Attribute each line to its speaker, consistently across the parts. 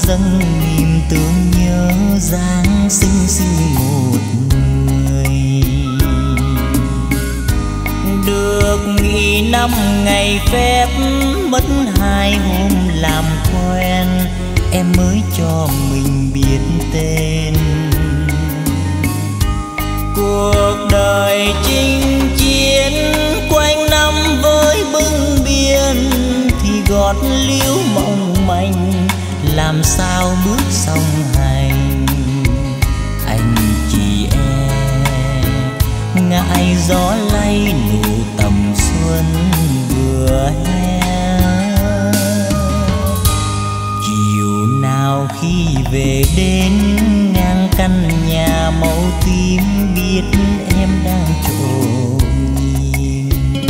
Speaker 1: dâng niềm thương nhớ Giáng sinh sinh một người. Được nghỉ 5 ngày phép, mất 2 hôm làm quen, em mới cho mình biết tên. Cuộc đời chinh chiến quanh năm với bưng biên, thì gót liễu mong manh làm sao bước song hành. Anh chị em ngại gió lay nụ tầm xuân vừa hè. Chiều nào khi về đến ngang căn nhà màu tím, biết em đang trộm nhìn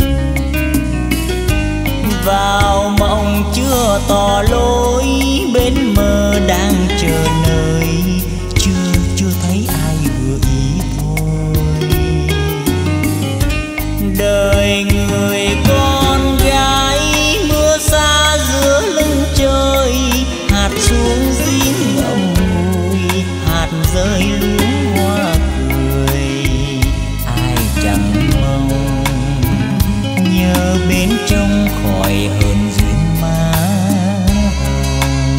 Speaker 1: vào mộng chưa tỏ lối, bên mơ đang chờ nơi, chưa thấy ai vừa ý thôi. Đời người con gái mưa xa giữa lưng trời, hạt xuống giếng ngậm ngùi, hạt rơi luống hoa cười. Ai chẳng mong nhớ bên trong khỏi hơn duyên má hồng.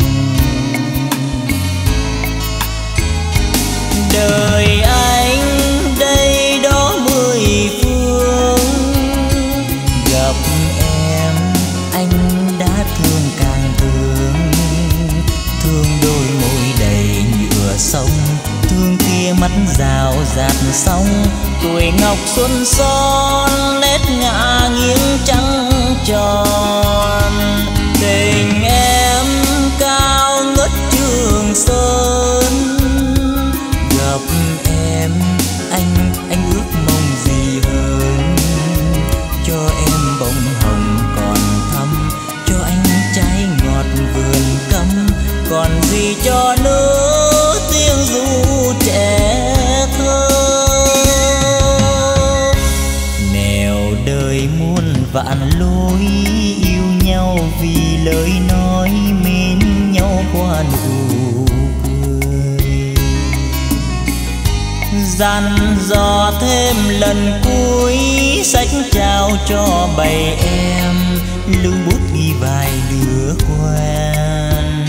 Speaker 1: Đời anh đây đó 10 phương, gặp em anh đã thương càng thương. Thương đôi môi đầy nhựa sông, thương kia mắt rào rạt sóng. Tuổi ngọc xuân son nét ngả nghiêng trắng tròn. Tình em cao ngất Trường Sơn, gặp em anh ước mong gì hơn. Cho em bông hồng còn thắm, cho anh trái ngọt vườn cấm. Còn gì cho nữa tiếng ru trẻ thơ. Nẻo đời muôn vạn lối, yêu nhau vì lời nói, mến nhau qua nụ cười. Dặn dò thêm lần cuối, sách trao cho bầy em, lưu bút ghi vài đứa quen.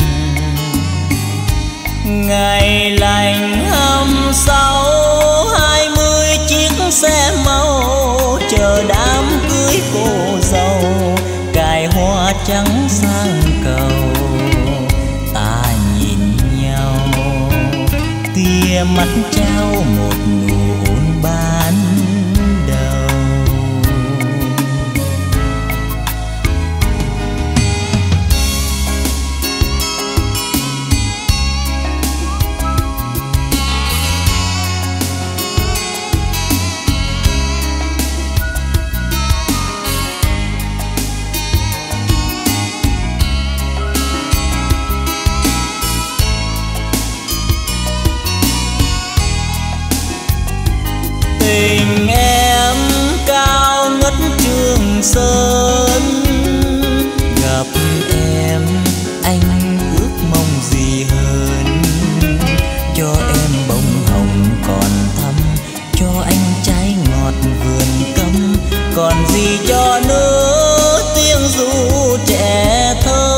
Speaker 1: Ngày lành 26, 20 chiếc xe màu chờ đám cưới cô dâu, cài hoa trắng sang cầu. Ta nhìn nhau tia mắt trao một nụ hôn ban đầu. Tình em cao ngất Trường Sơn, gặp em anh ước mong gì hơn. Cho em bông hồng còn thắm, cho anh trái ngọt vườn cấm. Còn gì cho nữa tiếng ru trẻ thơ.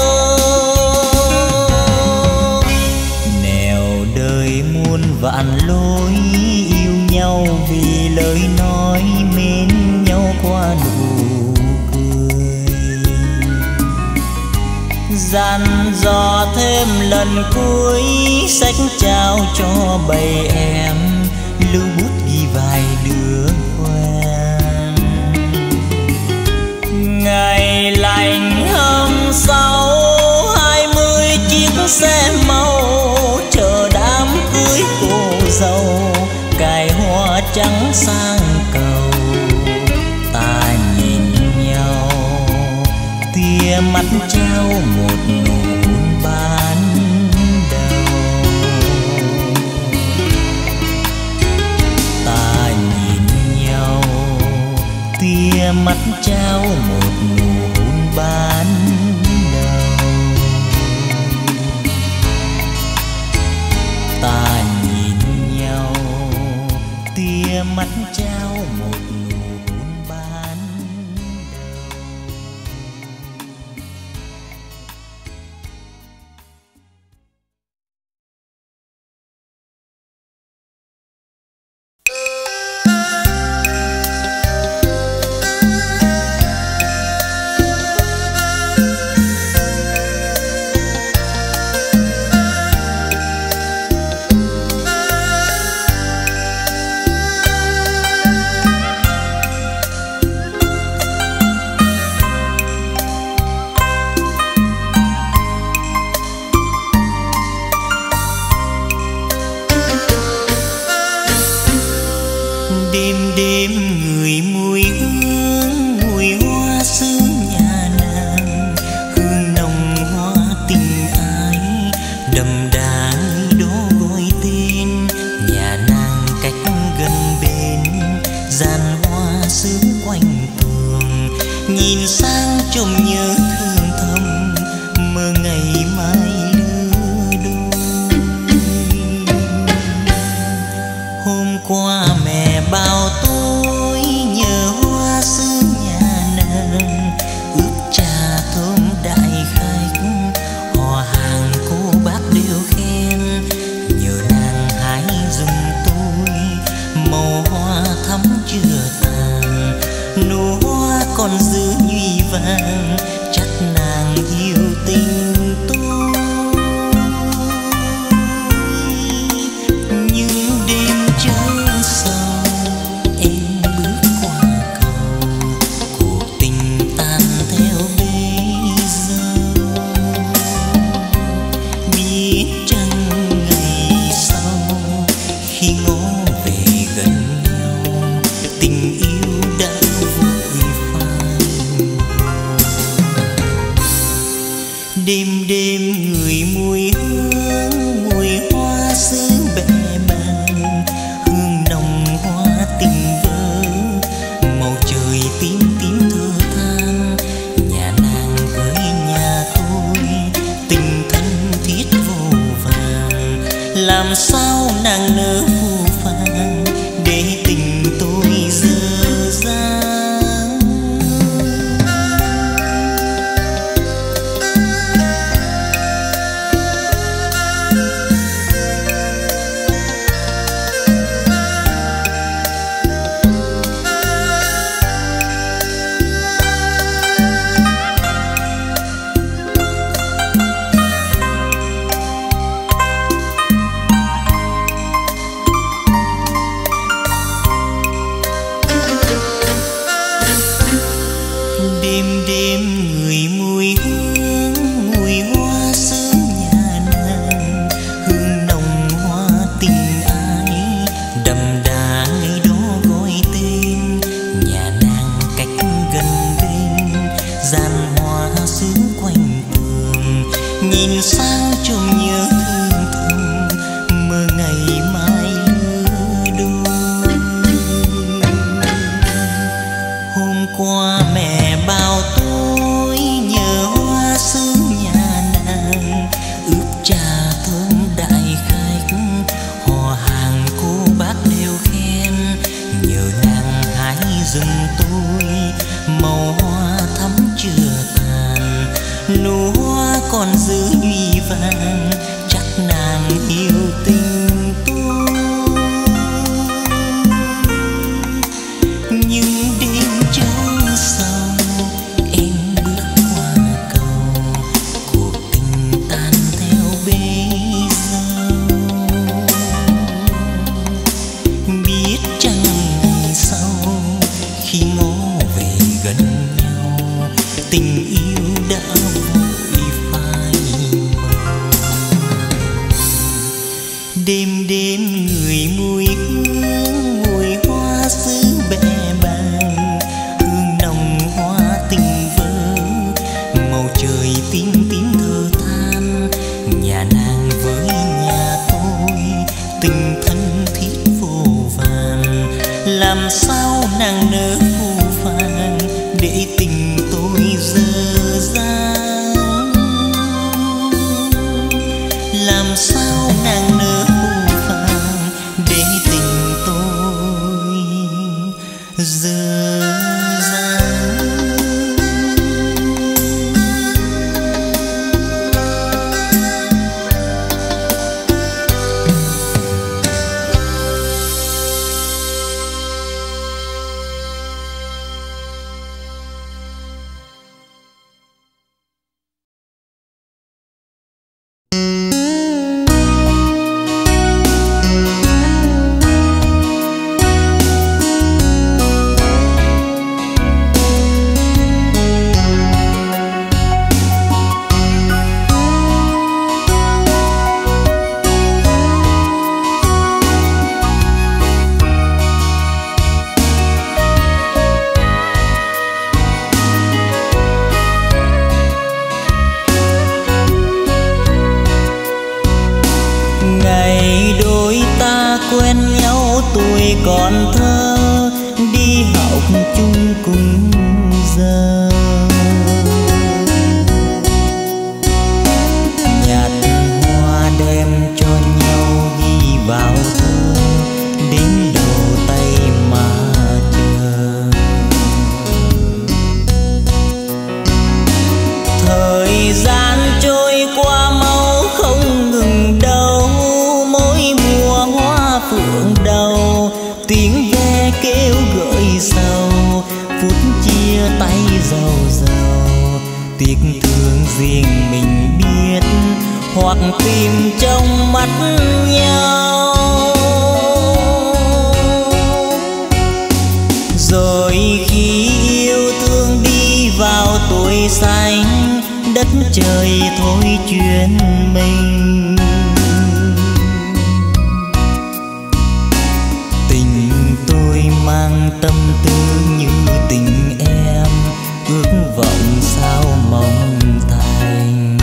Speaker 1: Nẻo đời muôn vạn lối, yêu nhau vì lời nói, mến nhau qua nụ cười. Dặn dò thêm lần cuối, sách trao cho bầy em, lưu bút ghi vài đứa quen. Ngày lành 26, 20 chiếc xe màu chờ đám cưới cô dâu, cài hoa trắng sang cầu. Ta nhìn nhau tia mắt trao một nụ hôn ban đầu. Ta nhìn nhau tia mắt trao một nụ hôn ban đầu. mắt trao một nụ hôn ban đầu. Đêm đêm người mùi hương, mùi hoa sương nhà nàng, hương nồng hoa tình ái đậm đà người đó gọi tên. Nhà nàng cách gần bên, gian hoa sương quanh tường, nhìn sang trông nhớ thương thầm, mơ ngày mai lứa đôi. Hôm qua mẹ bao tôi nhớ hoa sương nhà nàng, ướp trà thơm đại khách, họ hàng cô bác đều khen, nhờ nàng hái giùm tôi màu hoa thắm chưa tàn, nụ hoa còn giữ nhụy vàng, chắc nàng yêu tình tôi. Nhưng đêm trưa sầu em bước qua cầu, cuộc tình tan theo bấy giờ. Biết chăng ngày sau khi ngó về gần nhau, tình yêu đã vội phai. Đêm đêm người mùi hương, mùi hoa sương bẽ bàng, hương nồng hoa tình vỡ, màu trời tím tím thơ than. Nhà nàng với nhà tôi tình thân thiết vô vàn, làm sao nàng nỡ phũ phàng để tình tôi dở dang. Đêm đêm người mùi hương, mùi hoa sương nhà nàng, hương nồng hoa tình ái đậm đà người đó gọi tên. Nhà nàng cách gần bên, gian hoa sương quanh tường, nhìn sang trông nhớ thương thầm, mơ ngày mai lứa đôi. Hôm qua mẹ bao tôi nhớ hoa sương nhà nàng, ướp trà thơm đại khách, họ hàng cô bác đều khen, nhờ nàng hái giùm tôi màu hoa thắm chưa tàn, nụ hoa còn giữ nhụy vàng, chắc nàng yêu tình tôi. Nhưng đêm trưa sầu em bước qua cầu, cuộc tình tan theo bấy giờ. Biết chăng ngày sau khi ngó về gần nhau, tình yêu đã vội phai màu. Đêm đêm người mùi hương, mùi hoa sương bẽ bàng, hương nồng hoa tình vỡ, màu trời tím tím thơ than. Nhà nàng với nhà tôi tình thân thiết vô vàn, làm sao nàng nỡ phũ phàng để tình tôi dở dang. Làm sao nàng nỡ phũ phàng để tình tôi còn thơ đi học chung cùng giờ. Nhạt hoa đem cho nhau ghi vào thơ, đến đầu tay mà chờ. Thời gian trôi qua mau không ngừng đâu, mỗi mùa hoa phượng đầu tiếng ve kêu gợi sầu. Phút chia tay giàu giàu, tiếc thương riêng mình biết, hoặc tìm trong mắt nhau. Rồi khi yêu thương đi vào tuổi xanh, đất trời thôi chuyện mình. Tình tôi mang tâm tư như tình em, ước vọng sao mong thành.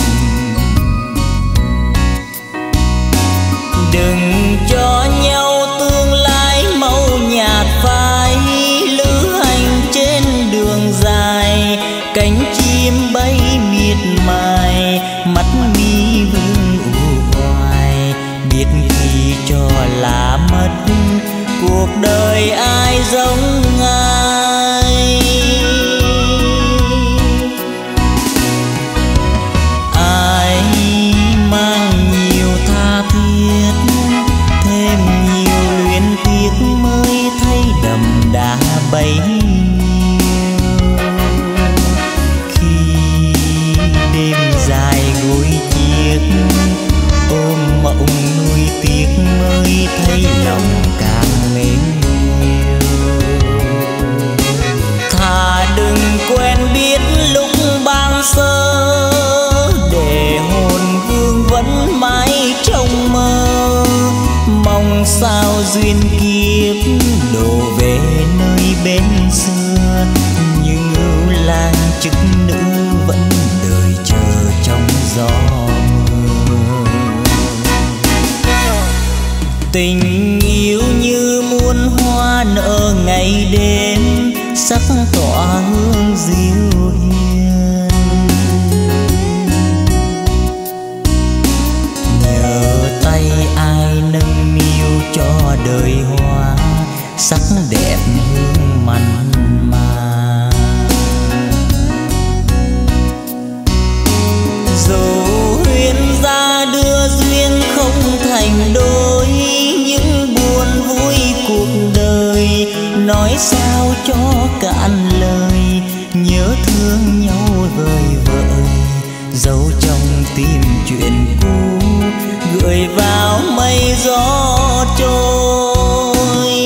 Speaker 1: Đừng cho nhau tương lai màu nhạt phai, lữ hành trên đường dài, cánh chim bay miệt mài, mắt mi vương u hoài. Biết khi cho là mất, cuộc đời ai giống ai. Ai mang nhiều tha thiết, thêm nhiều luyến tiếc mới thấy đậm đà bấy nhiêu. Khi đêm dài gối chiếc, ôm mộng nuôi tiếc mới thấy lòng càng mến yêu. Thà đừng quen biết lúc ban sơ, để hồn vương vẫn mãi trong mơ. Mong sao duyên kiếp đổ về nơi bên xưa, nhưng ưu lang chức nữ vẫn đợi chờ trong gió mưa. Tình yêu như muôn hoa nở ngày đêm, sắc tỏa hương diệu hiền. Nhờ tay ai nâng niu cho đời hoa, sắc đẹp hương mặn mà. Dù huyên ra đưa duyên không thành đôi, những buồn vui cuộc đời nói sao cho cạn lời. Nhớ thương nhau vời vợi, giấu trong tim chuyện cũ, gửi vào mây gió trôi.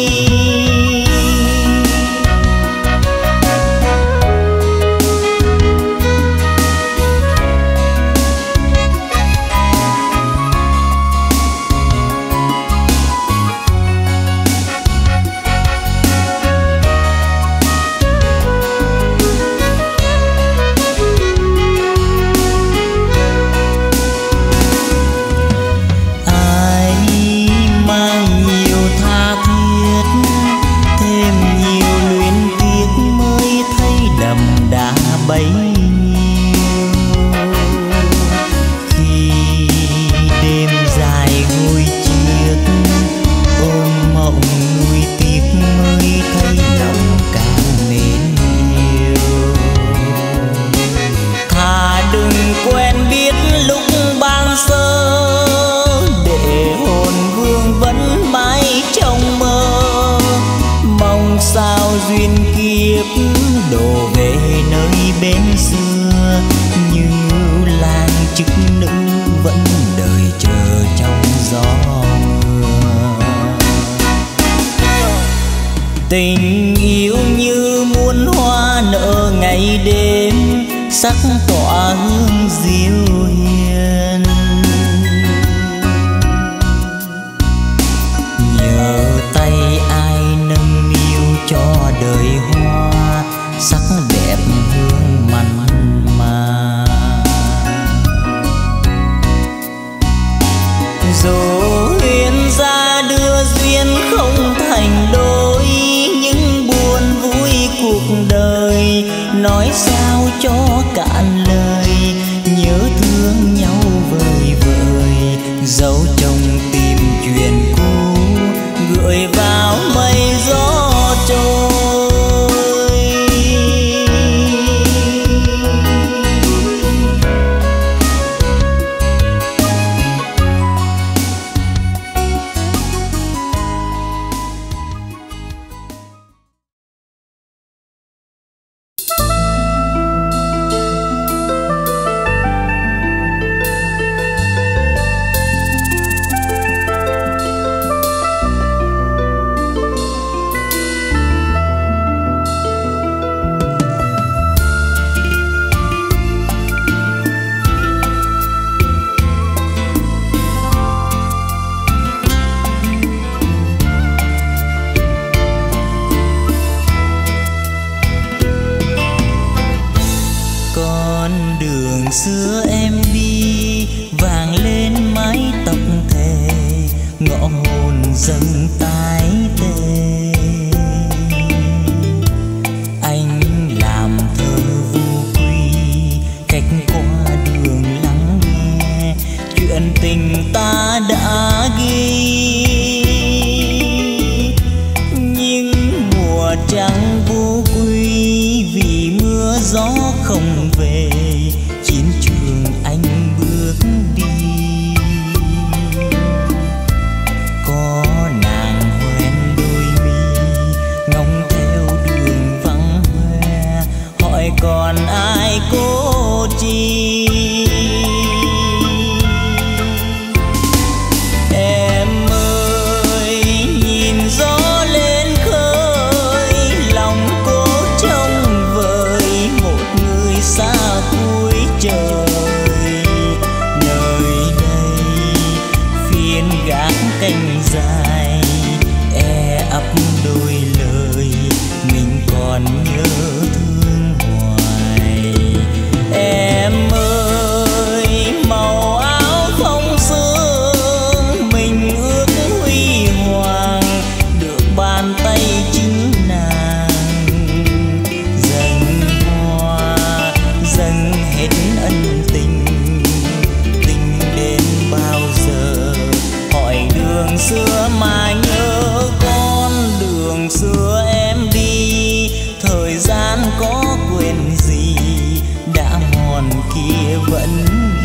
Speaker 1: Bấy nhiêu khi đêm dài gối chiếc, ôm mộng nuôi tiếc mới thấy lòng càng mến yêu. Thà đừng quen biết lúc ban sơ, để hồn vương vẫn mãi trong mơ. Mong sao duyên kiếp đổ về nơi bên xưa, nhưng ưu lang chức nữ vẫn đợi chờ trong gió mưa. Tình yêu như muôn hoa nở ngày đêm, sắc tỏa hương diệu hiền. Nhờ tay ai nâng niu cho đời hoa, sắc đẹp hương mặn mà. Dù huyên ra đưa duyên không thành nói sao cho cạn lời, nhớ thương nhau vời vợi, dấu trong tim chuyện cũ gửi vào mây gió trôi. Xưa em đi vàng lên mái tóc thề, ngõ hồn dâng tái tê. Anh làm thơ vô quy, cách qua đường lắng nghe chuyện tình ta đã ghi. Nhưng mùa trăng vô quy vì mưa gió không về, chiến trường anh bước đi. Có nàng hoen đôi mi ngóng theo đường vắng hoe, hỏi còn ai cố chi. Em ơi nhìn gió lên khơi, lòng cố trông vời một người xa cuối trời. Nơi đây phiên gác canh dài, e ấp đôi lời mình còn nhớ thương hoài. Em ơi màu áo không sương, mình ước huy hoàng được bàn tay chính nàng. Dâng hoa dâng hết ân tình, tình đến bao giờ, hỏi đường xưa mà nhớ con đường xưa em đi. Thời gian có quên gì, đã mòn kia vẫn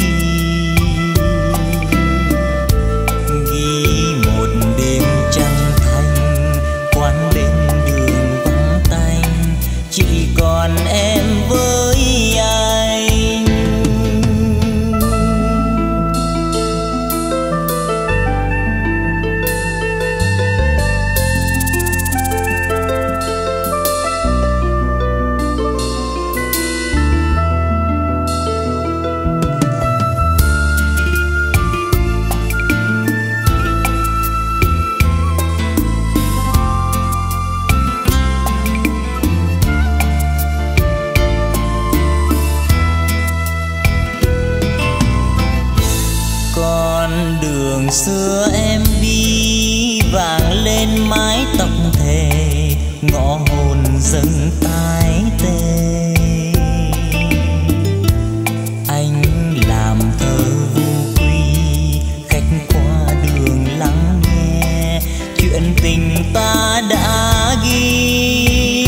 Speaker 1: ghi một đêm trăng thanh, quán bên đường vắng tanh, chỉ còn em với anh. Con đường xưa em đi vàng lên mái tóc thề, ngõ hồn dâng tái tê. Anh làm thơ vô quy, khách qua đường lắng nghe chuyện tình ta đã ghi.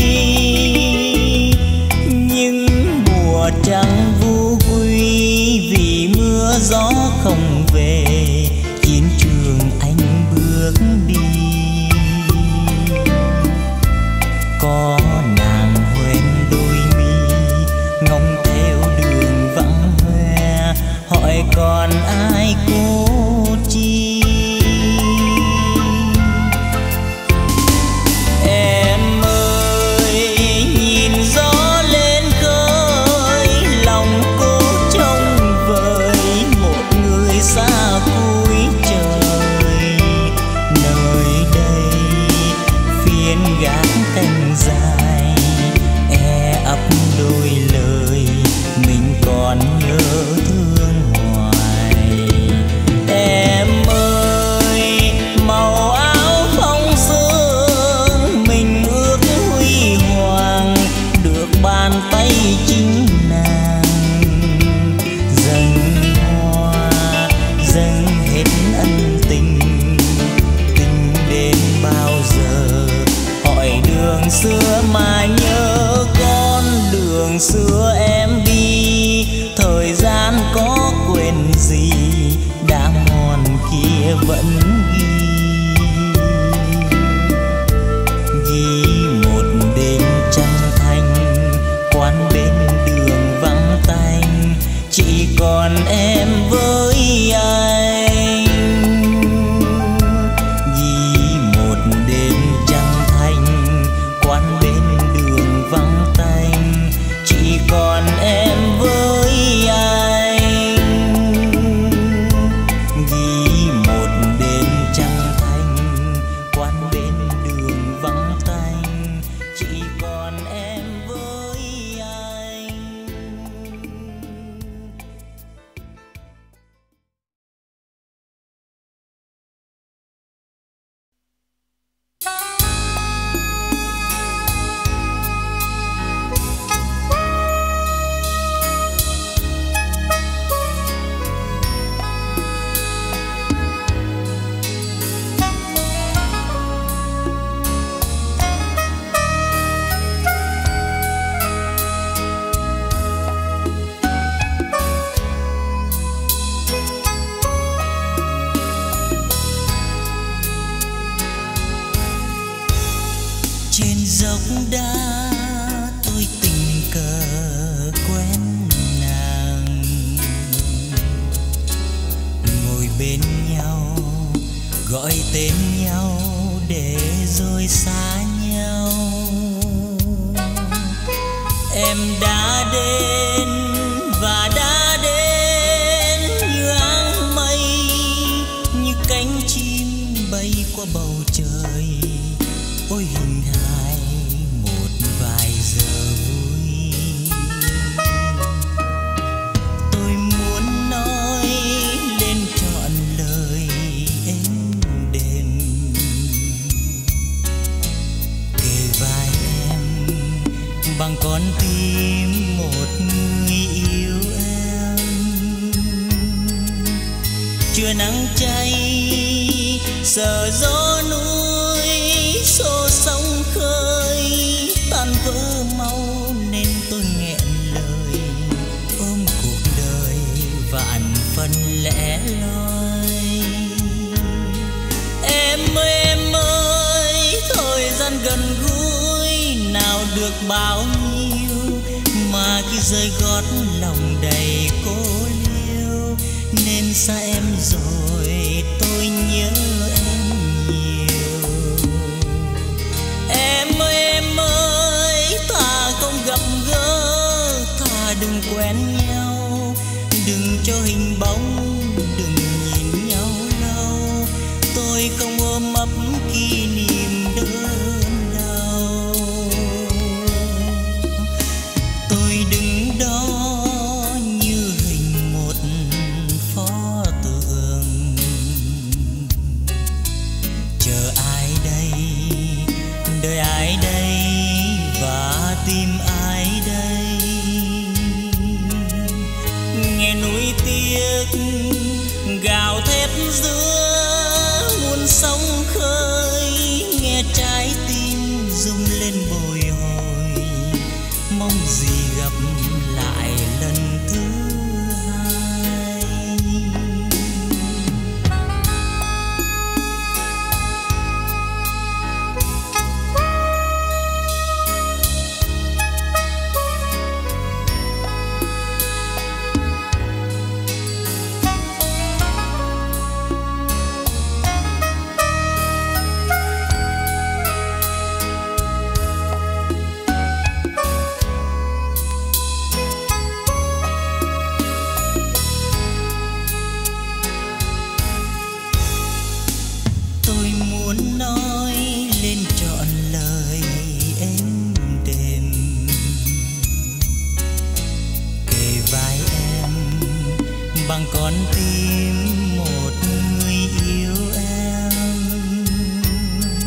Speaker 1: Nhưng mùa trăng vô quy vì mưa gió không về, chiến trường anh bước đi. Có nàng hoen đôi mi ngóng theo đường vắng hoe, hỏi còn ai cố chi. Em ơi nhìn gió lên khơi, lòng cố trông vời một người chính nàng. Dâng hoa dâng hết ân tình, tình đến bao giờ? Hỏi đường xưa mà nhớ con đường xưa em đi, thời gian có quên gì đã mòn kia vẫn ghi một đêm trăng thanh, quán bên đường vắng tanh, chỉ còn em với anh. Ghi một đêm trăng thanh, quán bên đường vắng tanh, chỉ còn em với anh. Ghi một đêm trăng thanh, quán bên đường vắng tanh, chỉ còn em với anh. Trên dốc đá tôi tình cờ quen nàng, ngồi bên nhau gọi tên nhau để rồi xa nhau. Em đã đến và đã đến như áng mây, như cánh chim bay qua bầu trời. Ôi hình hài một vài giờ vui, tôi muốn nói lên trọn lời êm đềm, kề vai em bằng con tim một người yêu em. Trưa nắng cháy giờ gió núi, xô sóng khơi tan vỡ mau nên tôi nghẹn lời, ôm cuộc đời vạn phần lẻ loi. Em ơi thời gian gần gũi nào được bao nhiêu, mà khi rơi gót lòng đầy cô liêu, nên xa em rồi tôi nhớ em nhiều. Em ơi thà không gặp gỡ, thà đừng quen nhau, đừng cho hình bóng, đừng nhìn nhau lâu. Tôi không ôm ấp kỷ niệm đớn đau, tôi đứng đó như hình một pho tượng, chờ ai đây, đợi ai đây và tìm ai đây. Nghe núi tiếc gào thét giữa muôn sóng khơi, nghe trái tim rung lên bồi hồi, mong gì gặp lại lần thứ hai. bằng con tim một người yêu em.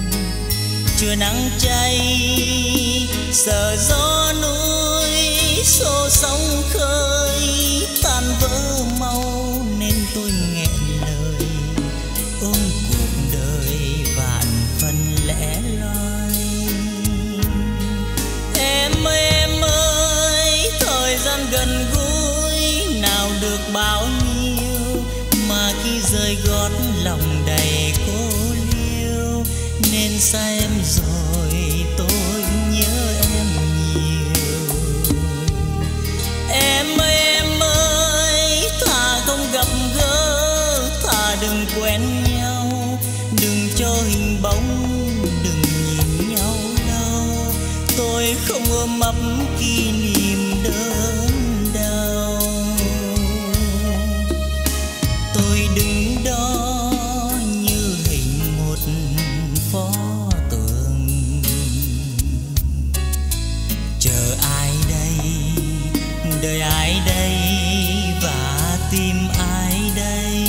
Speaker 1: Trưa nắng cháy sợ gió núi xô sóng khơi tan vỡ mau nên tôi nghẹn lời ôm cuộc đời vạn phần lẻ loi. Em ơi, thời gian gần gũi nào được bao nhiêu mà khi rời gót lòng đầy cô liêu, nên xa em rồi tôi nhớ em nhiều. Em ơi, thà không gặp gỡ, thà đừng quen nhau, đừng cho hình bóng, đừng nhìn nhau lâu. Tôi không ôm ấp kỷ niệm đớn đau. Tôi đứng đó như hình một pho tượng, chờ ai đây, đợi ai đây và tìm ai đây.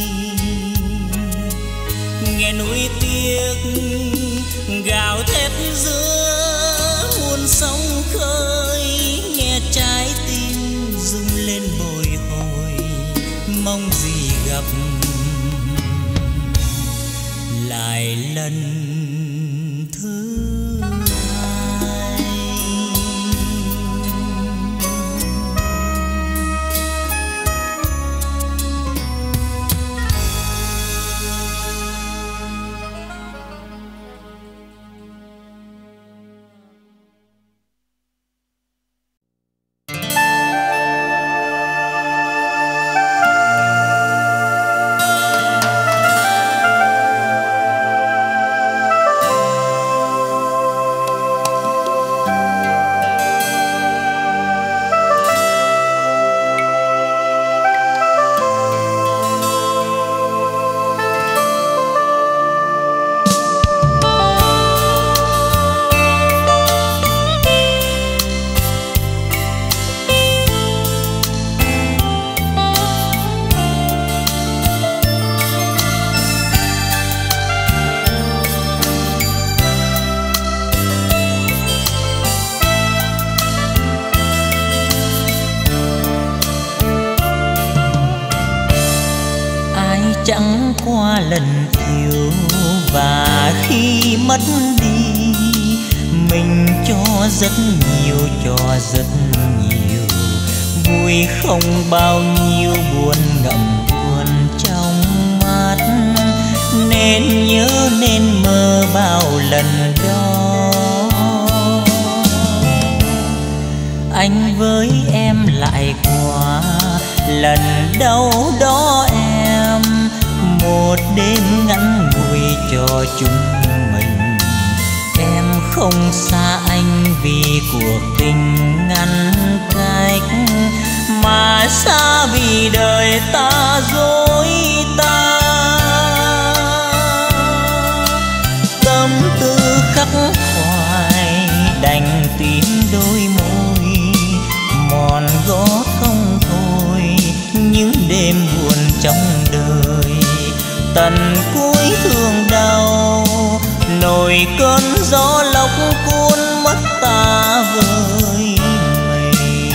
Speaker 1: Nghe nuối tiếc gào thét giữa muôn sóng khơi, nghe trái tim rung lên bồi hồi, mong gì gặp lại lần thứ hai. Chẳng qua lần yêu và khi mất đi, mình cho rất nhiều, cho rất nhiều, vui không bao nhiêu, buồn ngậm buồn trong mắt, nên nhớ nên mơ bao lần đó. Anh với em lại qua lần đâu đó em, một đêm ngắn ngủi cho chúng mình. Em không xa anh vì cuộc tình ngăn cách, mà xa vì đời ta dối ta. Tâm tư khắc khoải đành tìm đôi môi, mòn gót không thôi những đêm buồn trong đời. Tần cuối thương đau nổi cơn gió lốc cuốn mất ta với mình.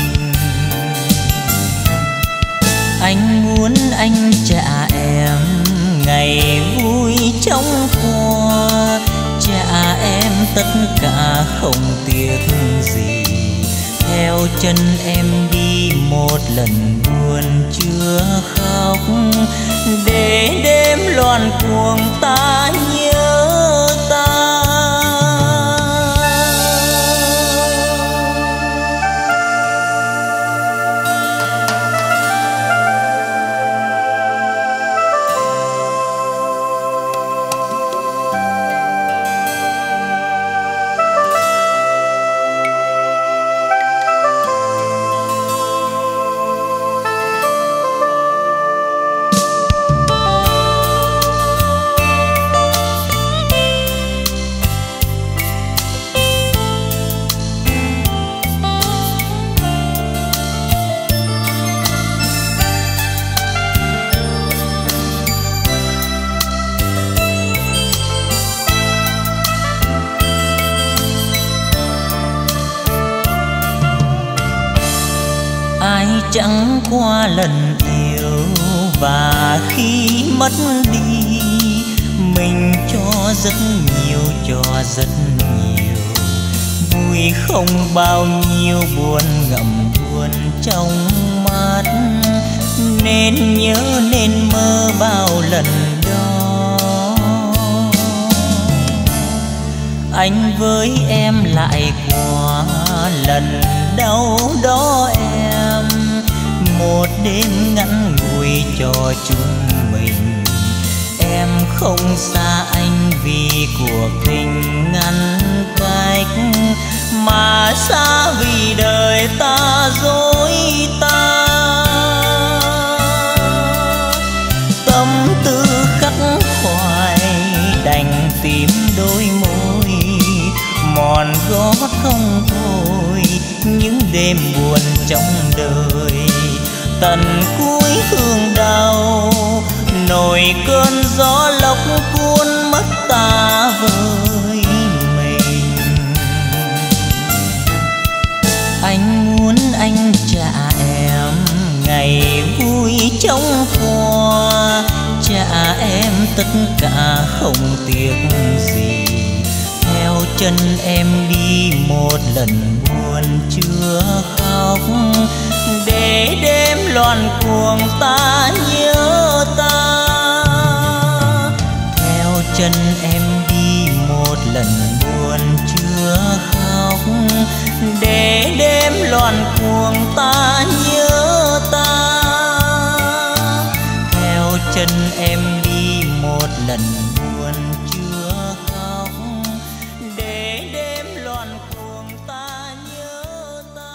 Speaker 1: Anh muốn anh trả em ngày vui trong qua, trả em tất cả không tiếc gì. Theo chân em đi một lần buồn chưa khóc, để đêm loạn cuồng ta nhớ ta. chẳng qua lần yêu, và khi mất đi mình cho rất nhiều, cho rất nhiều. Vui không bao nhiêu, buồn ngậm buồn trong mắt, nên nhớ nên mơ bao lần đó. Anh với em lại qua lần đau đó em, một đêm ngắn ngủi cho chúng mình. Em không xa anh vì cuộc tình ngăn cách, mà xa vì đời ta dối ta. Tâm tư khắc khoải đành tìm đôi môi, mòn gót không thôi những đêm buồn trong đời. Tận cuối hương đau nổi cơn gió lốc cuốn mất ta với mình. Anh muốn anh trả em ngày vui trong hoa, trả em tất cả không tiếc gì. Theo chân em đi một lần buồn chưa khóc, để đêm loạn cuồng ta nhớ ta. Theo chân em đi một lần buồn chưa khóc, để đêm loạn cuồng ta nhớ ta. Theo chân em đi một lần buồn chưa khóc, để đêm loạn cuồng ta nhớ ta.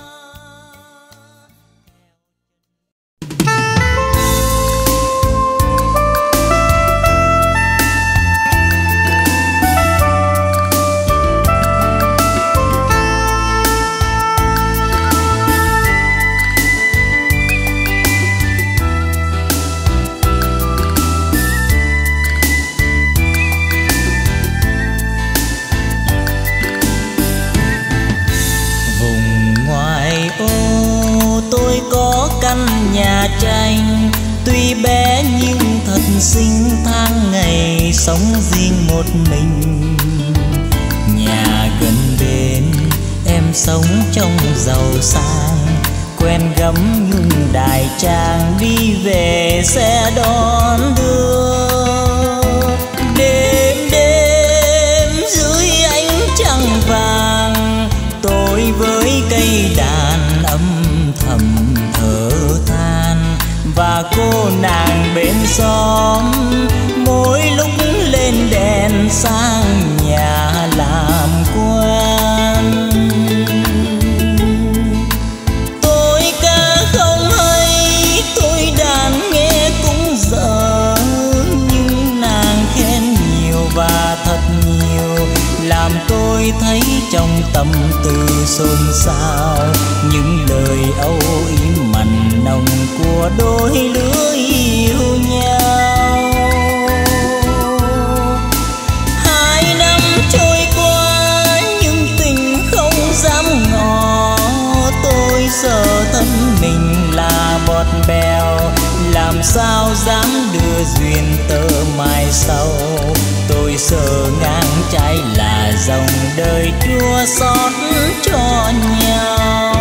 Speaker 1: Tôi có căn nhà tranh, tuy bé nhưng thật xinh, tháng ngày sống riêng một mình. Nhà gần bên em sống trong giàu sang, quen gấm nhung đại trang, đi về sẽ đón đưa. Đêm đêm dưới ánh trăng vàng, tôi với cây đàn âm thầm thở than. Và cô nàng bên xóm mỗi lúc lên đèn sang nhà làm quan. Tôi ca không hay, tôi đàn nghe cũng dở, nhưng nàng khen nhiều và thật nhiều, làm tôi thấy trong tâm tư xôn xao những lời âu yếm mặn nồng của đôi lứa yêu nhau. 2 năm trôi qua nhưng tình không dám ngỏ, tôi sợ thân mình là bọt bèo, làm sao dám đưa duyên tơ mai sau. Tôi sợ ngang trái là dòng đời chua xót cho nhau.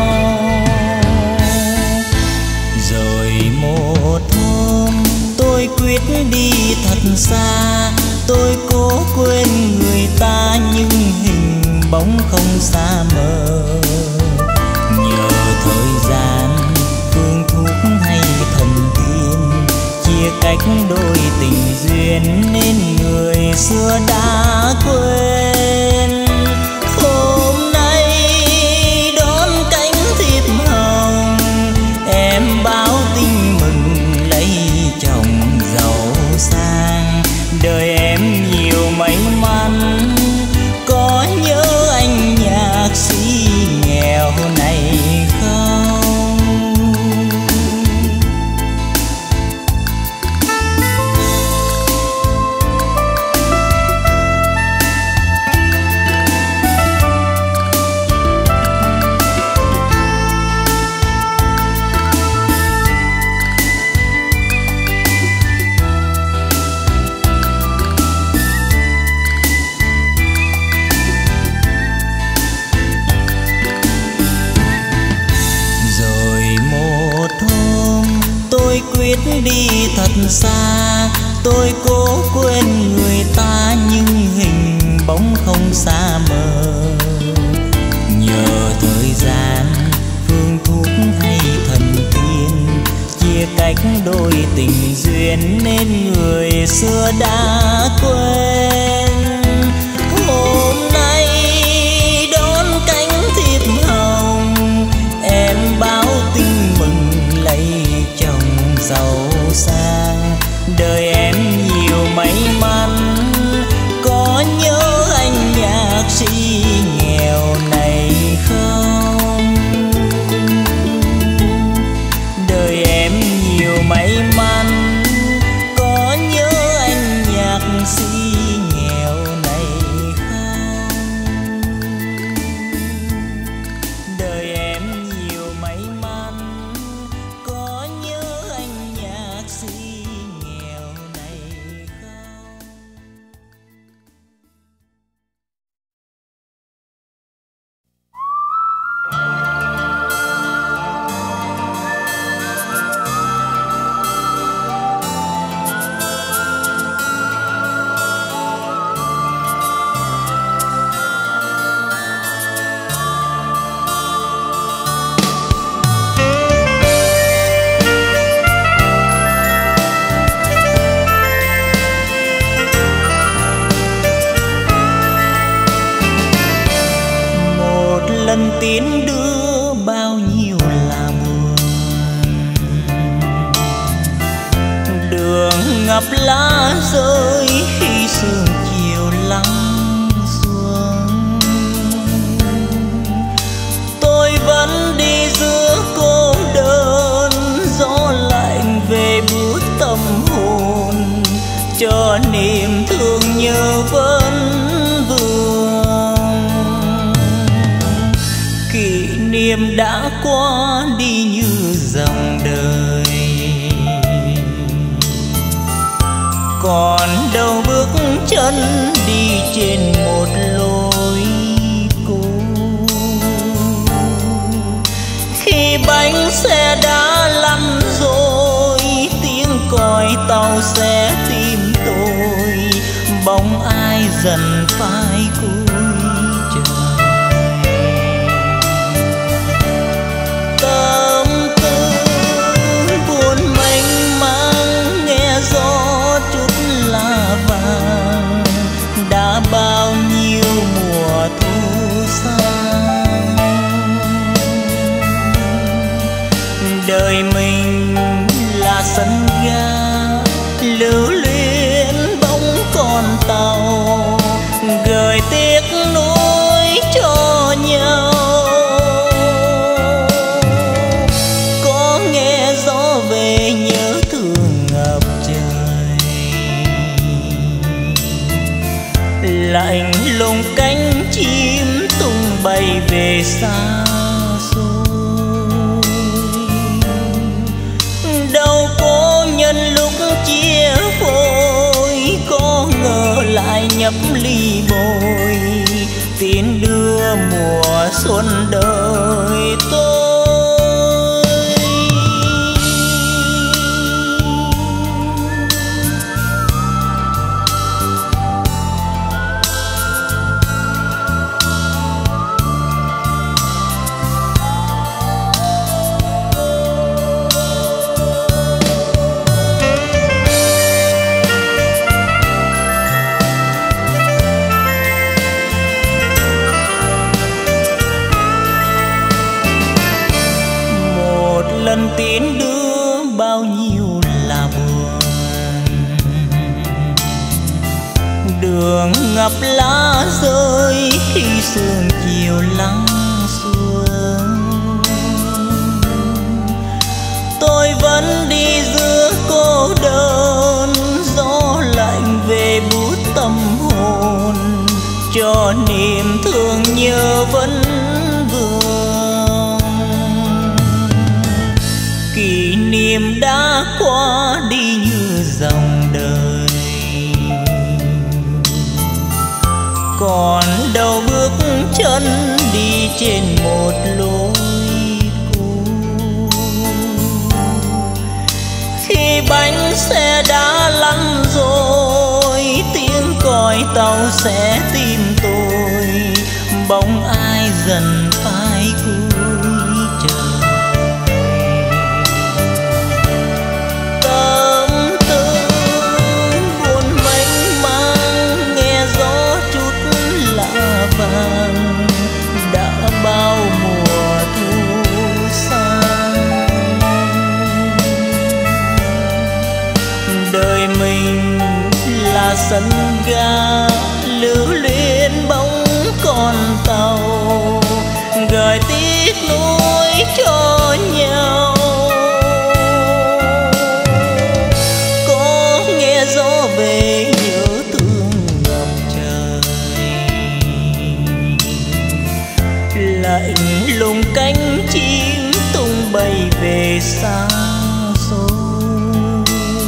Speaker 1: Rồi một hôm tôi quyết đi thật xa, tôi cố quên người ta nhưng hình bóng không xa mờ. Nhờ thời gian, phương thuốc hay thần tiên chia cách đôi tình duyên, nên người xưa đã quên. Hôm nay đón cánh thiệp hồng, em báo tin mừng lấy chồng giàu sang. Đời em nhiều may mắn, có nhớ anh nhạc sĩ nghèo này không? tôi quyết đi thật xa. Tôi cố quên người ta nhưng hình bóng không xa mờ. Nhờ thời gian, phương thuốc hay thần tiên chia cách đôi tình duyên nên người xưa đã quên. Hôm nay đón cánh thiệp hồng, em báo tin mừng lấy chồng giàu sang. Đời em nhiều may mắn, có nhớ anh nhạc sĩ nghèo này không? Đời em nhiều may mắn, có nhớ anh nhạc sĩ nghèo này không? Đời em nhiều may mắn, có nhớ anh nhạc sĩ nghèo này không? Lần tiến đưa bao nhiêu là buồn, đường ngập lá rơi khi sương chiều lắng xuống. Tôi vẫn đi giữa cô đơn, gió lạnh về buốt tâm hồn, cho niềm thương nhớ vẫn niềm đã qua đi như dòng đời. Còn đâu bước chân đi trên một lối cũ. Khi bánh xe đã lăn rồi, tiếng còi tàu sẽ tìm tôi, bóng ai dần phai cuối trời. Đã bao nhiêu mùa thu sang, đời mình là sân ga lưu luyến bóng con tàu, gửi tiếc nuối cho nhau. Có nghe gió về nhớ thương ngập trời, lạnh lùng cánh chim tung bay về xa xôi. Đâu có nhân lúc chia phôi, có ngờ lại nhấp ly bồi, tiến đưa mùa xuân đời tôi. Lần tiến đưa bao nhiêu là buồn, đường ngập lá rơi khi sương chiều lắng xuống. Tôi vẫn đi giữa cô đơn, gió lạnh về buốt tâm hồn, cho niềm thương nhớ vẫn vương. Kỷ niệm đã qua đi như dòng đời, còn đâu bước chân đi trên một lối cũ. bánh xe đã lăn rồi, tiếng còi tàu sẽ tìm tôi, bóng ai dần phai cuối trời. Tâm tư buồn mênh mang, nghe gió chút lá vàng, đã bao mùa thu sang. Đời mình là sân ga lưu luyến bóng con tàu, gửi tiếc nuối cho nhau. Có nghe gió về nhớ thương ngập trời, lạnh lùng cánh chim tung bay về xa xôi.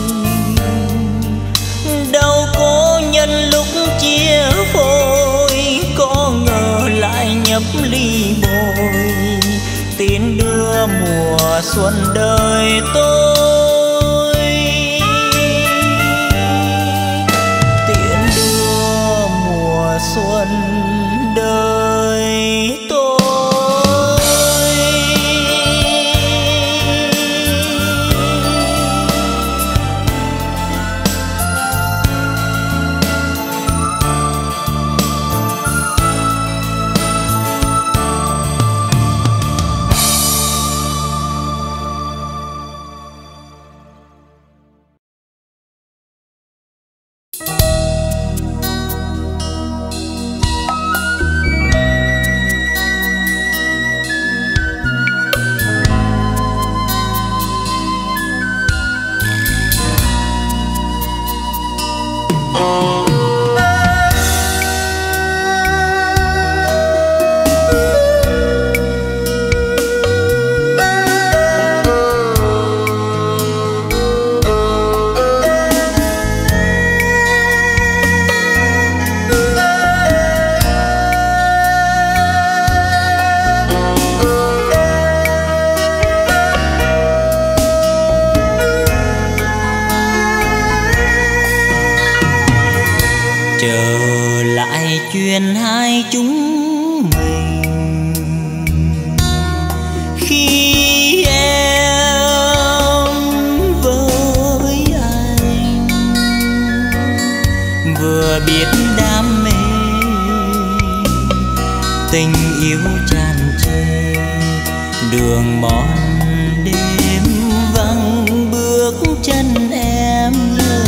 Speaker 1: Đâu có nhân lúc chia phôi, có ngờ lại nhấp ly bồi, tiến đưa mùa xuân đời tôi, tiến đưa mùa xuân đời tôi. Trở lại chuyện hai chúng mình, khi em với anh vừa biết đam mê, tình yêu tràn trề, đường mòn đêm vắng bước chân em nhớ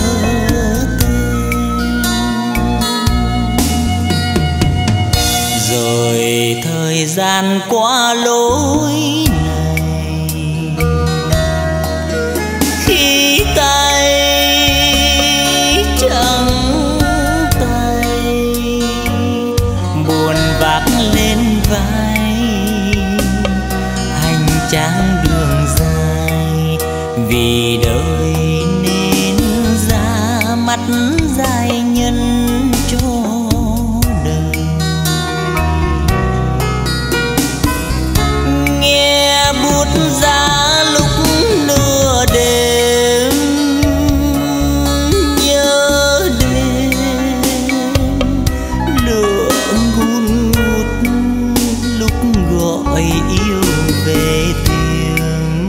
Speaker 1: tên. Rồi thời gian qua lối này, khi tay trắng tay buồn vác lên vai, hành trang đường dài vì đời nên ra mắt dài nhân cho đời. Nghe bút ra lúc nửa đêm, nhớ đêm lửa ngùn ngút lúc gọi yêu về tiếng.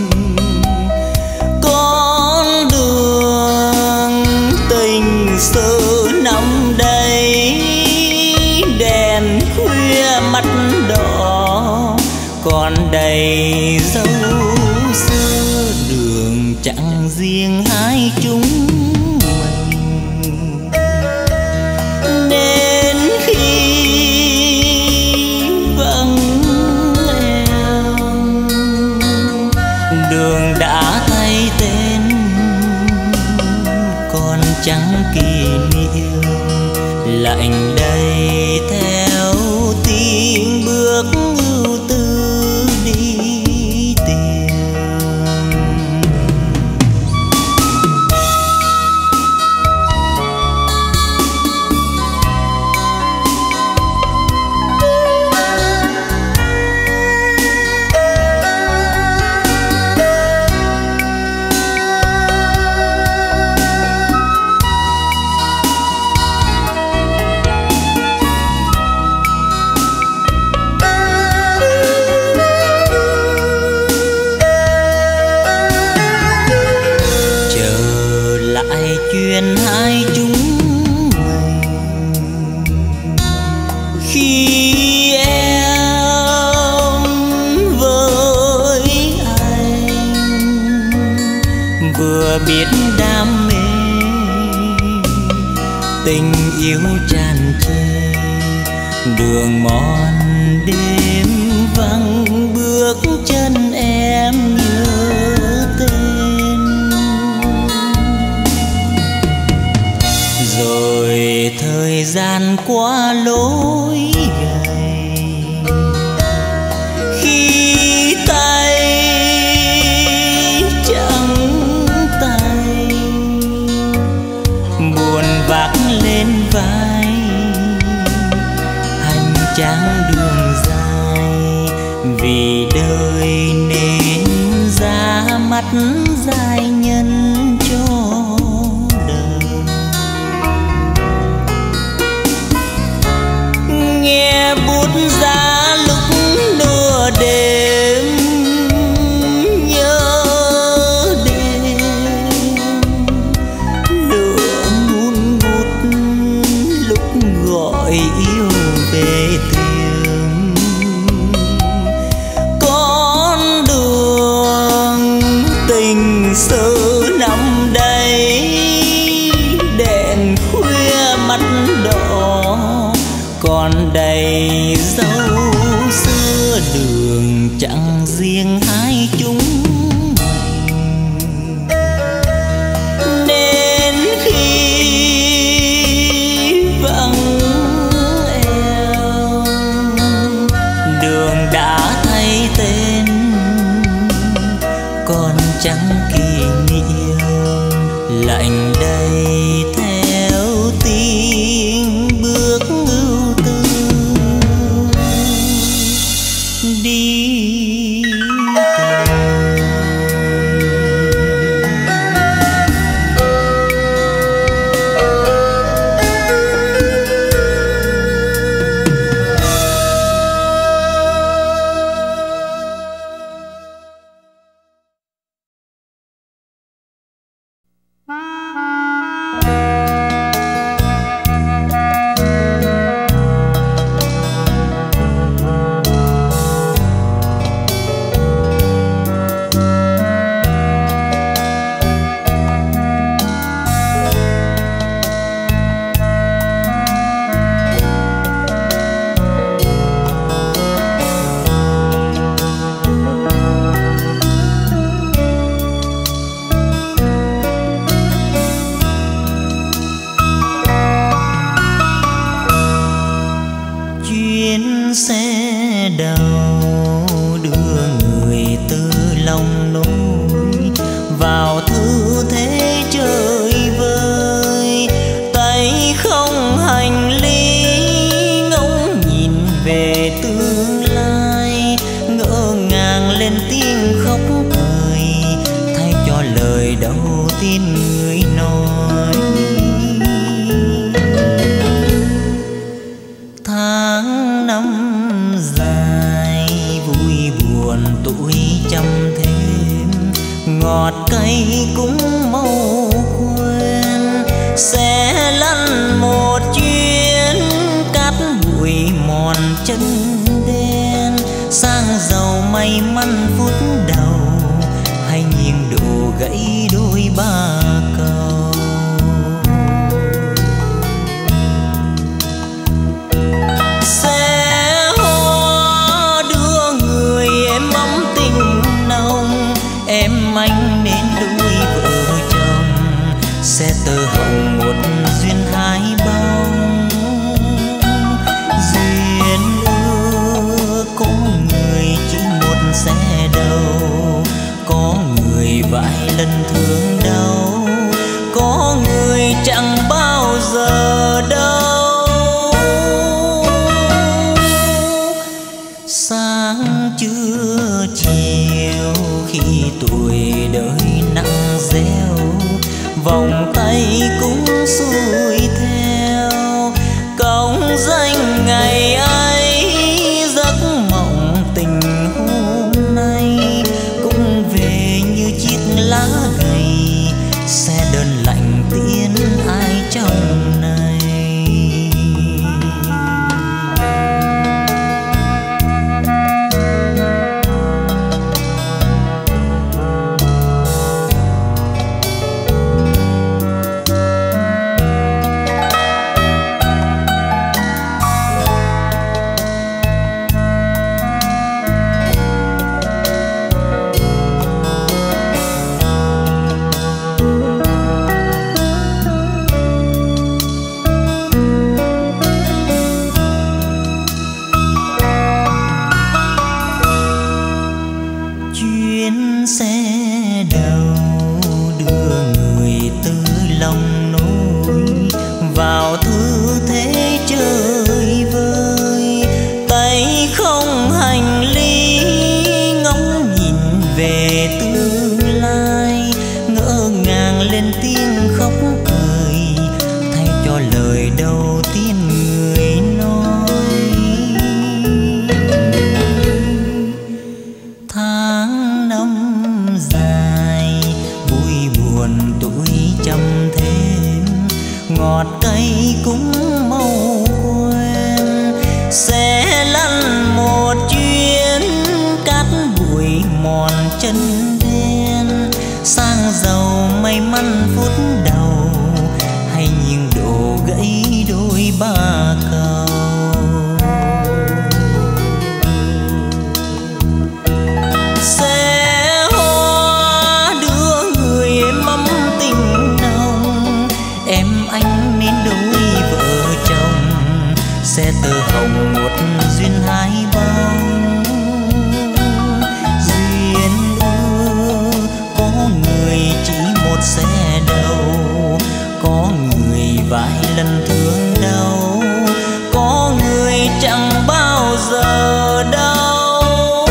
Speaker 1: Con đường tình sự năm đây, đèn khuya mắt đỏ còn đầy dấu xưa, đường chẳng riêng hai chúng mình. Nên khi vắng em, đường đã thay tên, còn chẳng kỷ niệm lạnh đây theo tiếng bước ưu tư đi tìm. vừa biết đam mê, tình yêu tràn trề, đường mòn đêm vắng bước chân em nhớ tên. Rồi thời gian qua lối gầy, khi tay trắng tay buồn vác lên vai hành trang đường dài, vì đời nên ra mắt giai nhân cho đời. Nghe bút giá lúc nửa đêm, nhớ đêm lửa ngùn ngút lúc gọi yêu về tìm. Con đường tình sự nằm đây, đèn khuya mắt đỏ còn đầy dấu xưa, đường chẳng riêng hai chúng mình. Đến khi vắng eo, đường đã thay tên, còn chẳng kỷ niệm lạnh đây theo tiếng bước ưu tư đi xe đầu đưa người từ lòng nỗi vào thư thế trời vơi, tay không hành lý ngóng nhìn về tương lai, ngỡ ngàng lên tiếng khóc cười thay cho lời đầu tiên người nói. Tháng năm dài vui buồn tuổi trăm thêm, ngọt cay cũng mau quên, sẽ lăn một chuyến cát bụi mòn chân đen, sang giàu may mắn phút đầu hay nghiêng đổ gãy đôi ba cầu. Em anh nên đôi vợ chồng, sẽ tơ hồng một duyên hai bông. Duyên ưa có người chỉ một xe đầu, có người vài lần thương đau, có người chẳng bao giờ đâu. Sáng trưa chiều khi tuổi đời nặng gieo, vòng tay cũng xuôi theo cõng danh ngày ấy. Giấc mộng tình hôm nay cũng về như chiếc lá gầy, xe đơn lạnh tiễn ai trong này. xe đầu đưa người từ lòng nỗi vào thư thế chơi vơi, tay không hành lý ngóng nhìn về tương lai, ngỡ ngàng lên tiếng khóc cười thay cho lời đầu tiên người nói. Tháng năm dài vui buồn tuổi trăm thêm, ngọt cay cũng mau quên, sẽ lăn một chuyến cát bụi mòn chân đen, sang giàu may mắn phút đầu hay nghiêng đổ gãy đôi ba cầu. Xe hoa đưa người mắm tình nồng, em anh nên đôi vợ chồng, xe tơ hồng một duyên hai bóng. Duyên ưa có người chỉ một xe đầu, có người vài lần thương đau, có người chẳng bao giờ đau.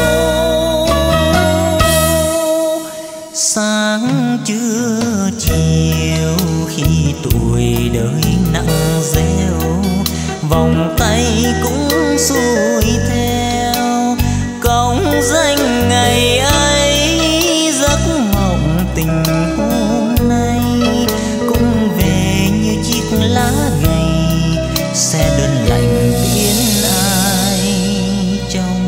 Speaker 1: Sáng trưa chiều khi tuổi đời nặng rêu, vòng tay cũng xuôi theo, công danh ngày ấy giấc mộng tình hôm nay cũng về như chiếc lá gầy, xe đơn lạnh biến ai trong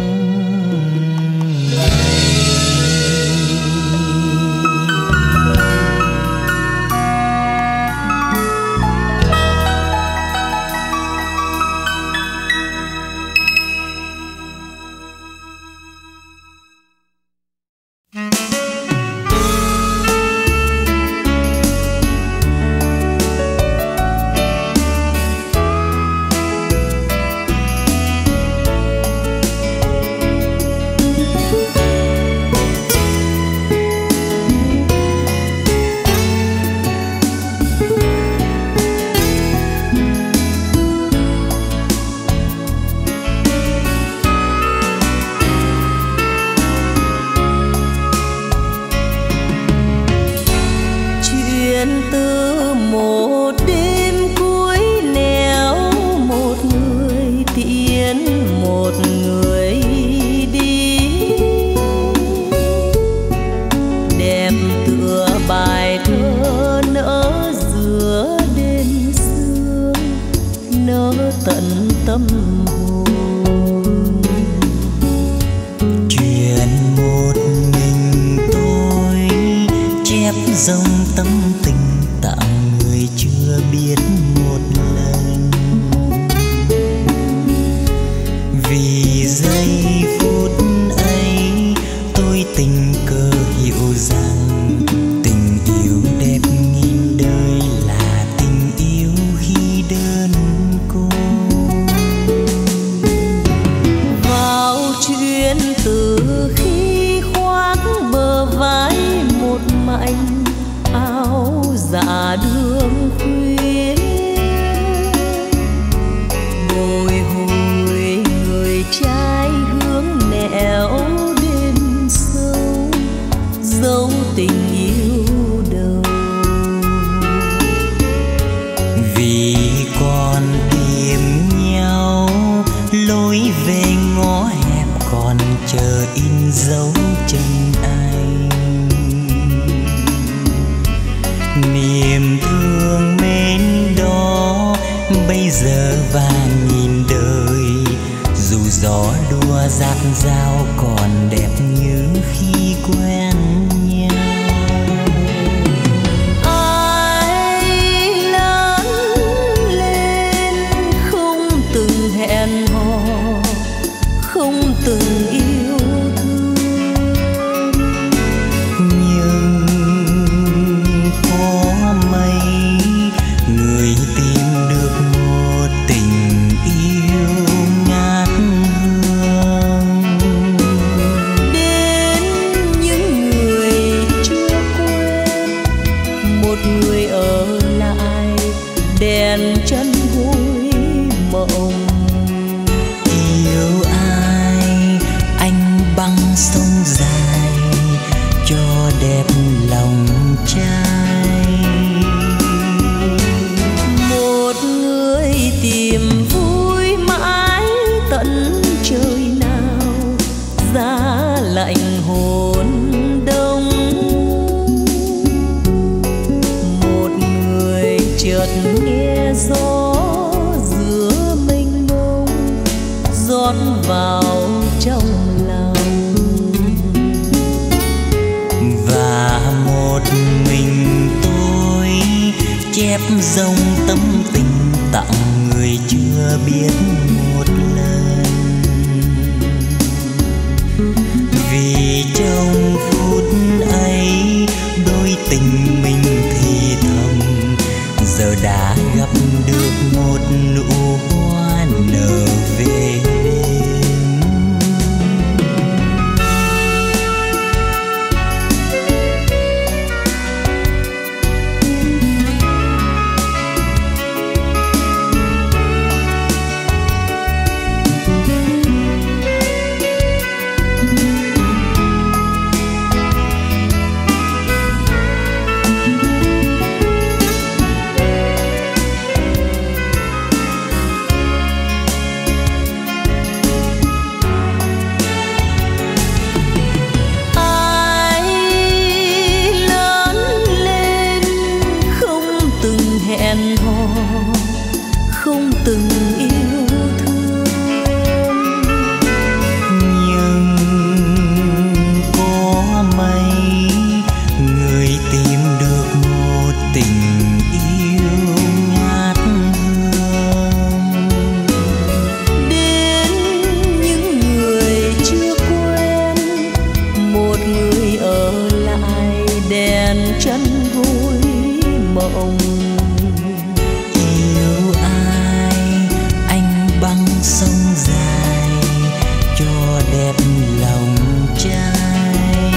Speaker 1: tận tâm hồn. Chuyện một mình tôi chép dòng tâm tình tặng người chưa biết một lần. Vì giây phút ấy tôi tình cờ hiểu rằng tình yêu đẹp nghìn đời là tình yêu khi đơn côi. Vào chuyện từ khi khoác bờ vai một mảnh áo dạ đường khuya, bồi hồi người trai hướng nẻo đêm sâu, dấu tình yêu đầu. Vì còn tìm nhau lối về ngõ hẹp, còn chờ in dấu chân anh. Niềm thương mến đó bây giờ vàng nghìn đời, dù gió đua dạt dao còn đẹp như khi quen nhau. Ai lớn lên không từng hẹn hò, không từng yêu thương, nhưng có mấy người tìm được một tình yêu ngát hương. lòng trai.
Speaker 2: Một người tìm vui mãi tận trời nào, giá lạnh hồn đông. Một người chợt nghe gió giữa mênh mông rót vào trong lòng,
Speaker 1: và một mình tôi chép dòng tâm tình tặng người chưa biết một lần. Vì trong phút ấy đôi tình mình thì thầm, giờ đã gặp được một nụ hoa nở về đêm.
Speaker 2: Từng yêu thương,
Speaker 1: nhưng có mấy người tìm được một tình yêu ngát hương.
Speaker 2: đến những người chưa quen, một người ở lại đèn chân gối mộng.
Speaker 1: Sông dài cho đẹp lòng trai.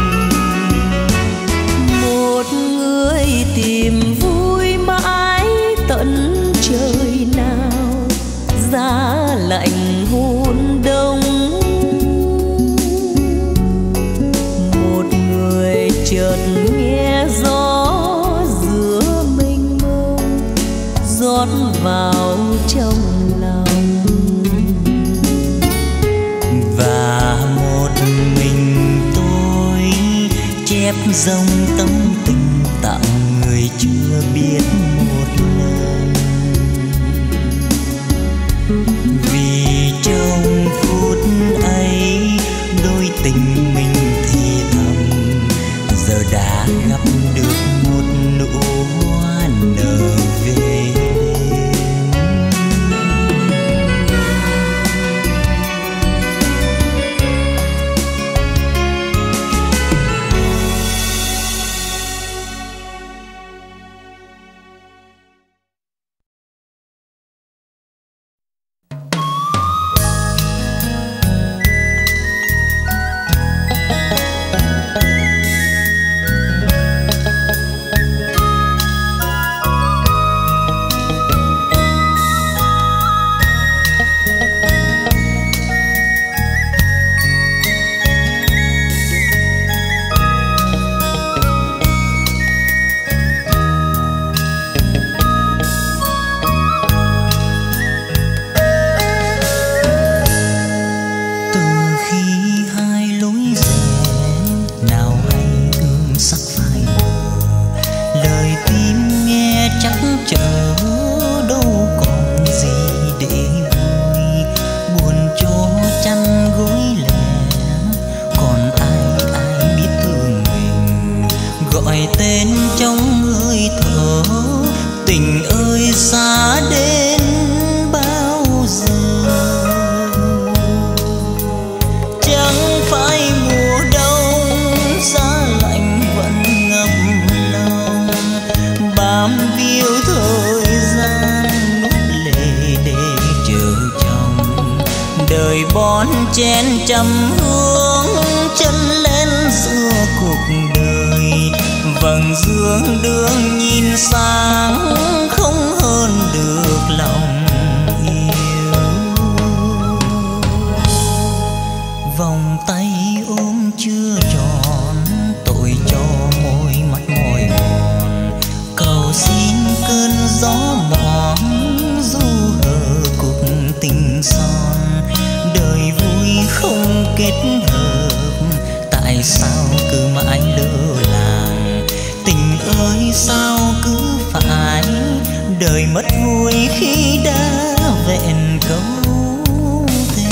Speaker 2: Một người tìm vui mãi tận trời nào, giá lạnh hôn đông. Một người chợt nghe gió giữa mênh mông rót vào trong lòng,
Speaker 1: và một mình tôi chép dòng tâm tình tặng người chưa biết một lần. Vì trong phút ấy đôi tình mình thì thầm, giờ đã gặp được một nụ hoa nở về. đời bón chen trăm hương chân lên giữa cuộc đời. Vầng dương đường nhìn sáng không hơn được lòng yêu. Vòng tay ôm chưa tròn tội cho môi cứ mãi lơ làng. Tình ơi sao cứ phải đời mất vui khi đã vẹn câu thề.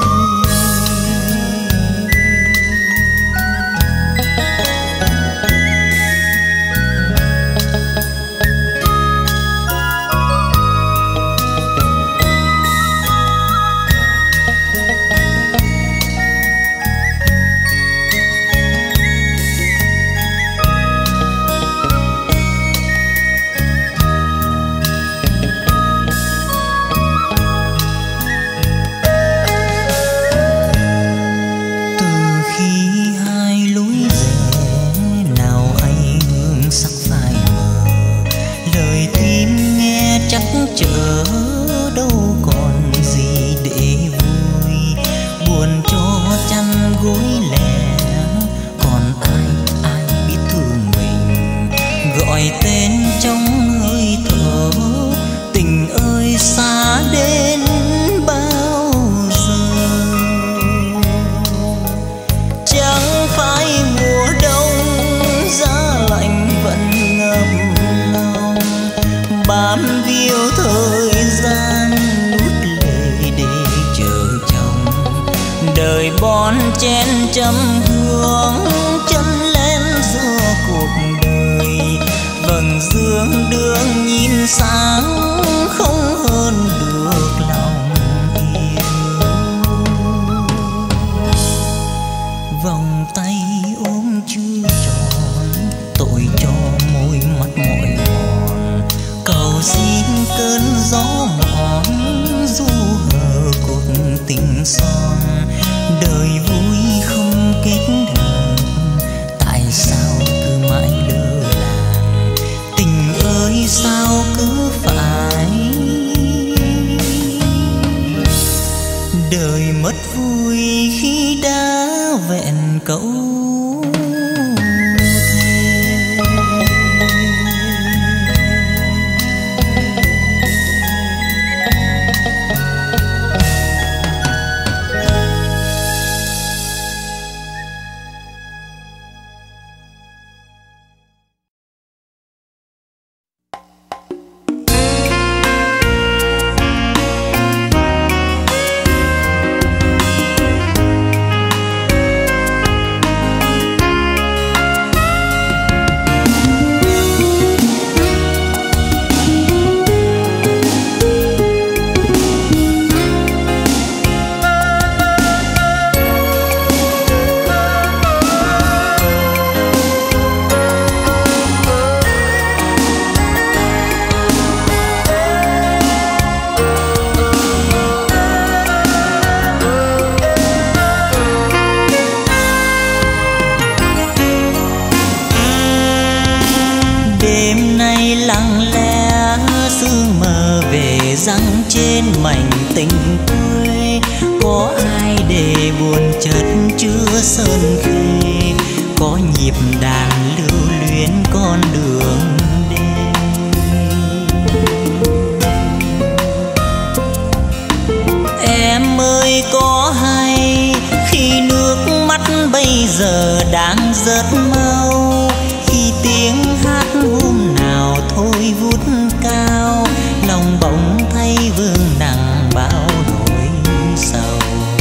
Speaker 1: Chợ đâu còn gì để vui, buồn cho chăn gối lẻ, còn ai biết thương mình, gọi tên trong hơi thở. Tình ơi xa đến bao giờ, chẳng phải mùa đông giá lạnh vẫn ngập lòng, bám víu thời gian nuốt lệ để chờ chồng. Đời bon chen trăm hương chân lên giữa cuộc đời, vầng dương đường nhìn sáng không hơn được lòng yêu. Vòng tay ôm chưa tròn tội cho môi mắt mỏi mòn, cầu xin cơn gió mòn du hờ cuộc tình son. Đời vui không kết được, tại sao cứ mãi lơ làng. Tình ơi sao cứ phải đời mất vui khi đã vẹn câu. Răng trên mảnh tình quê, có ai để buồn chất chưa sơn khê, có nhịp đàn lưu luyến con đường đêm. Em ơi có hay khi nước mắt bây giờ đang rớt mau, khi tiếng hát hôm nào thôi vút cao, lòng bỗng thay vương nặng bao nỗi sầu.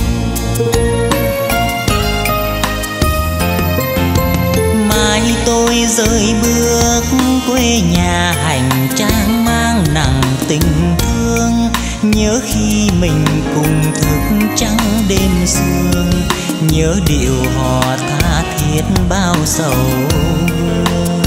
Speaker 1: Mai tôi rời bước quê nhà hành trang mang nặng tình thương, nhớ khi mình cùng thức trắng đêm sương, nhớ điệu hò tha thiết bao sầu vương.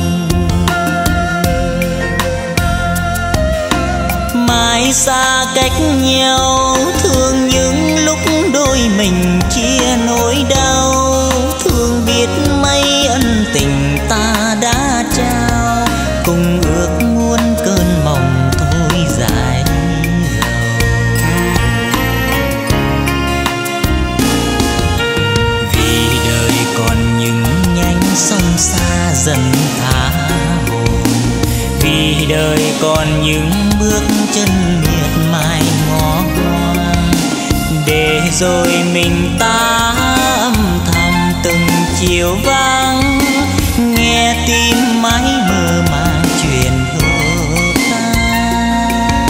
Speaker 1: Mai xa cách nhau thương những lúc đôi mình chia nỗi đau, thương biết mấy ân tình ta đã trao, cùng ước muôn cơn mộng thôi dài dầu. Vì đời còn những nhánh sông xa dần tha hồn, vì đời còn những bước chân miệt mài ngó hoang, để rồi mình ta âm thầm từng chiều vắng. vang, nghe tim mãi mơ màng chuyện hợp tan.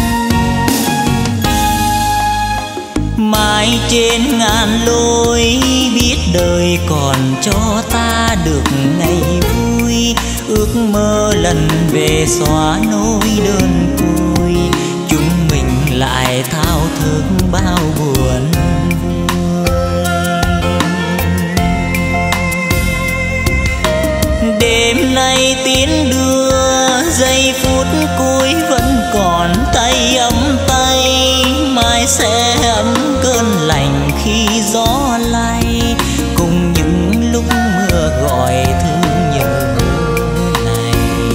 Speaker 1: Mãi trên ngàn lối biết đời còn cho ta được ngày vui, ước mơ lần về xóa nỗi đơn côi, chúng mình lại thao thức bao buồn vui. Đêm nay tiến đưa giây phút cuối vẫn còn tay ấm tay, mai sẽ ấm cơn lạnh khi gió lay, cùng những lúc mưa gọi thương nhớ này.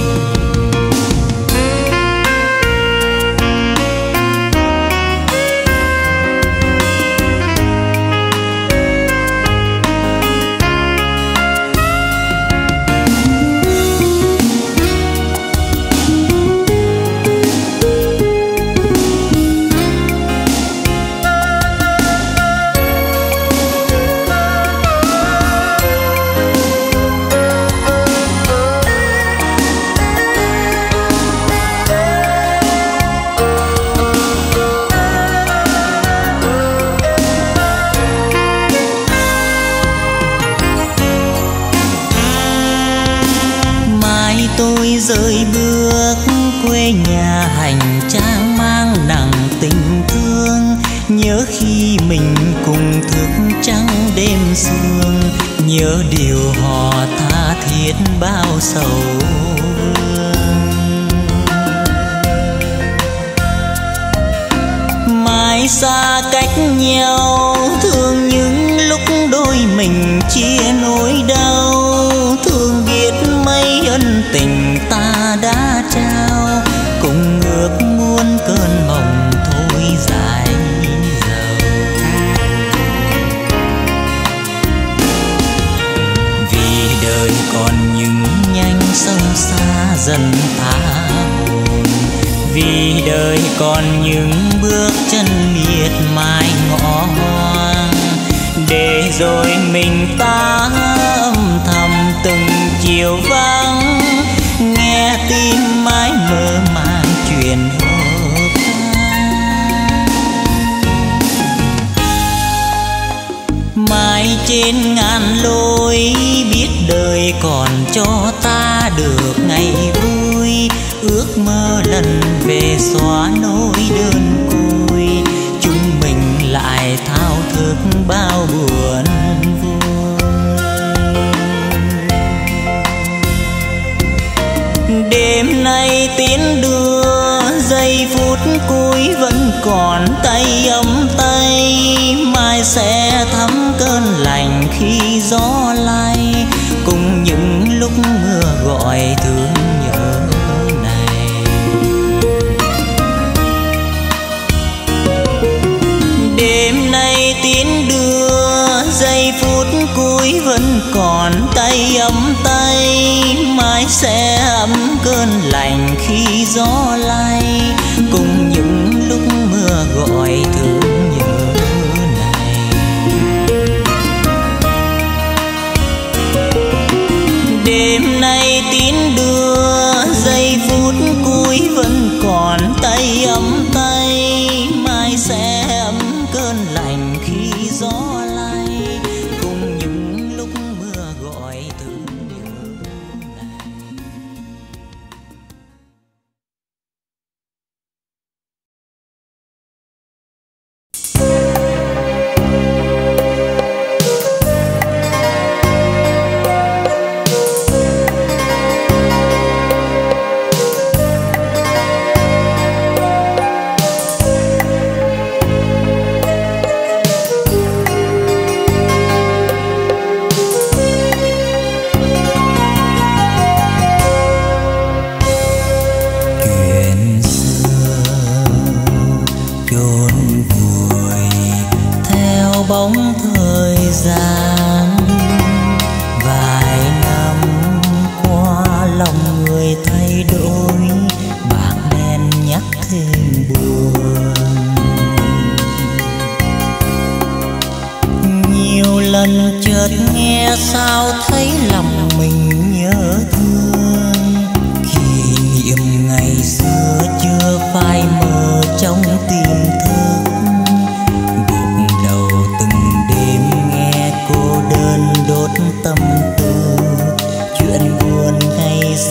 Speaker 1: Tôi rời bước quê nhà hành trang mang nặng tình thương, nhớ khi mình cùng thức trắng đêm sương, nhớ điều họ tha thiết bao sầu vương. Mãi xa cách nhau thương những lúc đôi mình chia nỗi đau, thương biết mấy ân tình ta đã trao, cùng ước muôn cơn mộng thôi dài dầu. Vì đời còn những nhanh sông xa dần tha hồn, vì đời còn những bước chân miệt mài ngõ hoang, để rồi mình ta âm thầm từng chiều vắng, nghe tim mãi mơ màng chuyện hợp tan. Mãi trên ngàn lối biết đời còn cho ta được ngày vui, ước mơ lần về xóa nỗi đơn côi, chúng mình lại thao thức bao buồn vui. Đêm nay tiến đưa giây phút cuối vẫn còn tay ấm tay, mai sẽ thấm cơn lạnh khi gió lay, cùng những lúc mưa gọi thương nhớ này. Đêm nay tiến đưa giây phút cuối vẫn còn tay ấm tay, mai sẽ ấm cơn lạnh khi gió lay, cùng những lúc mưa gọi thương nhớ này. Đêm nay tiến đưa giây phút cuối vẫn còn tay ấm tay, mai sẽ ấm cơn lạnh khi gió lay, cùng những lúc mưa gọi thương nhớ này.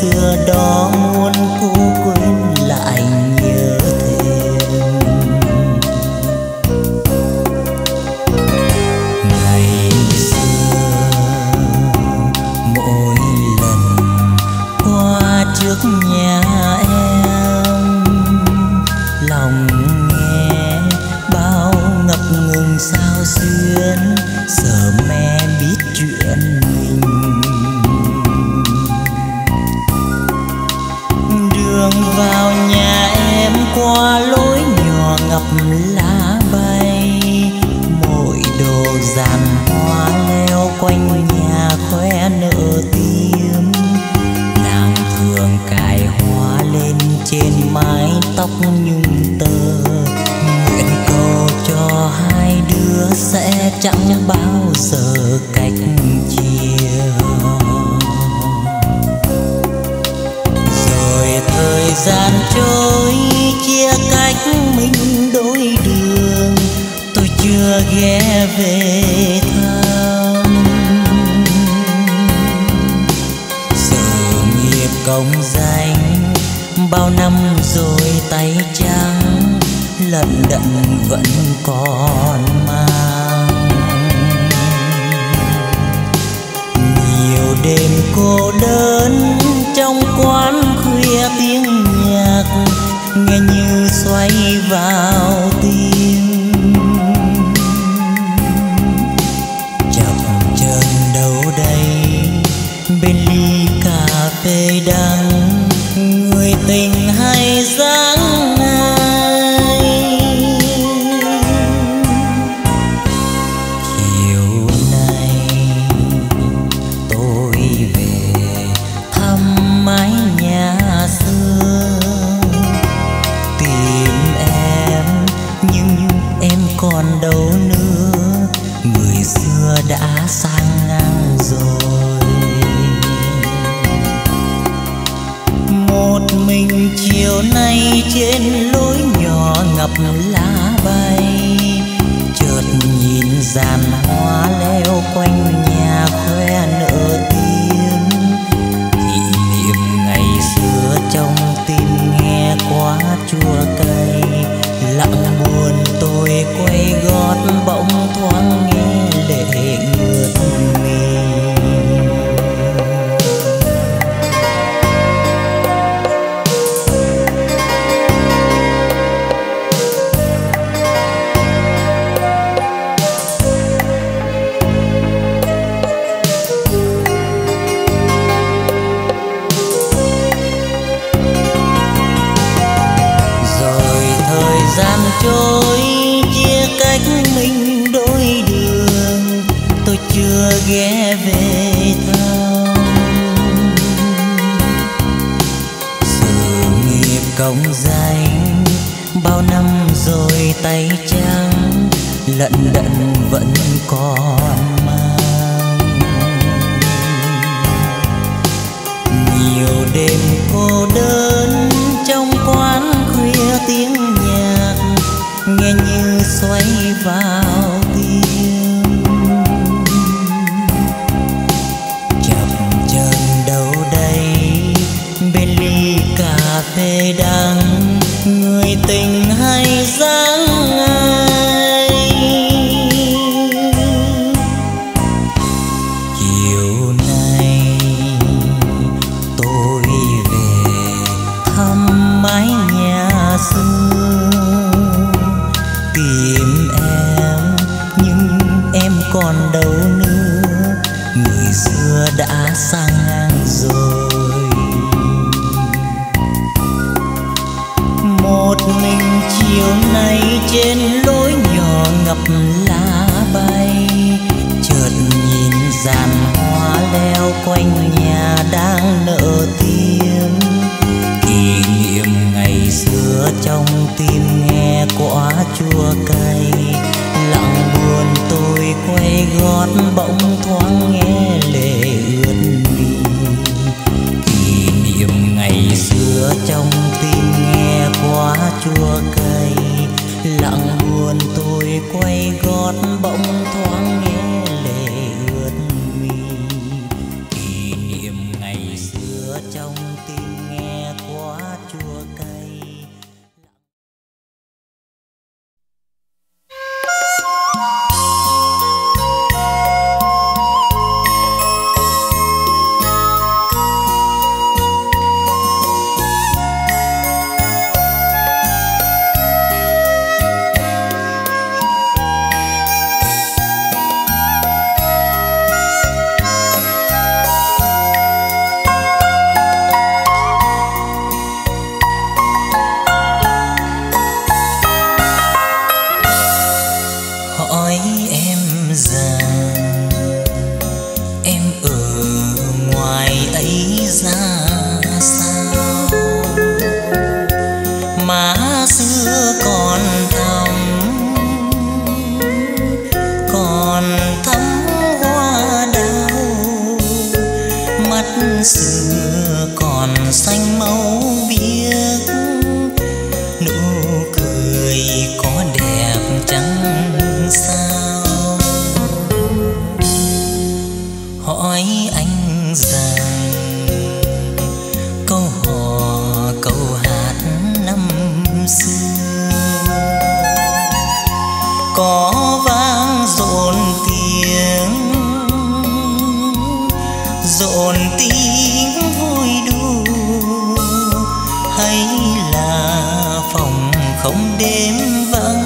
Speaker 1: xưa đó muốn cố quên lại nhớ thêm. Ngày xưa mỗi lần qua trước nhà em, lòng nghe bao ngập ngừng sao xuyến, giờ mẹ biết chuyện mình. Đường vào nhà em qua lối nhỏ ngập lá bay, mỗi đồ dàn hoa leo quanh nhà khoe nở tím. Nàng thường cài hoa lên trên mái tóc nhung tơ, nguyện cầu cho hai đứa sẽ chẳng bao giờ cách chia. Rồi thời gian trôi chia cách mình đôi đường, tôi chưa ghé về thăm. Sự nghiệp công danh bao năm rồi tay trắng, lận đận vẫn còn mang. Nhiều đêm cô đơn trong quán khuya tiếng nhạc nghe như xoay vào tim. Chập chờn đâu đây bên ly cà phê đắng, người tình hay dáng ai. Chiều nay tôi về thăm mái nhà xưa, tìm em nhưng em còn đâu nữa, người xưa đã sang ngang rồi. Một mình chiều nay trên lối nhỏ ngập lá bay, chợt nhìn dàn hoa leo quanh nhà khoe nở tim. Kỷ niệm ngày xưa trong tim nghe quá chua cay, lặng buồn tôi quay gót bỗng thoáng nghe lệ ướt mi. Trôi chia cách mình đôi đường, tôi chưa ghé về thăm. Sự nghiệp công danh bao năm rồi tay trắng, lận đận vẫn còn mang. Nhiều đêm cô đơn trong quán khuya tiếng nhạc nghe như xoay vào tim. Chập chờn đâu đây bên ly cà phê đắng, người tình hay dáng ai. Chiều nay tôi về thăm mái nhà xưa, tìm em nhưng em còn đâu nữa, người xưa đã sang ngang rồi. Một mình chiều nay trên lối nhỏ ngập lá bay, chợt nhìn dàn hoa leo quanh nhà đang nở tim. Kỷ niệm ngày xưa trong tim nghe quá chua cay, lặng buồn tôi quay gót bỗng thoáng nghe lệ ướt mi. Kỷ niệm ngày xưa trong tim nghe quá chua cay, lặng buồn tôi quay gót bỗng thoáng nghe lệ ướt mi. Kỷ niệm ngày xưa xưa còn xanh màu biếc, nụ cười có đẹp chẳng sao. Hỏi anh rằng câu hò câu hát năm xưa có vang rộn tiếng vui đùa, hay là phòng không đêm vắng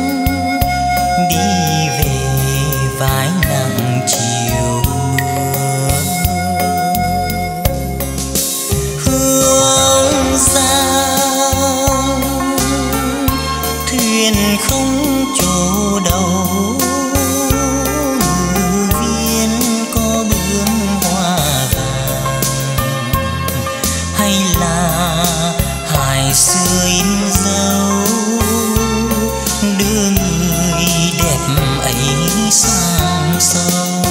Speaker 1: đi về vai nắng chiều mưa. Hương giang thuyền không chỗ đầu, xưa in dấu đưa người đẹp ấy sang sông.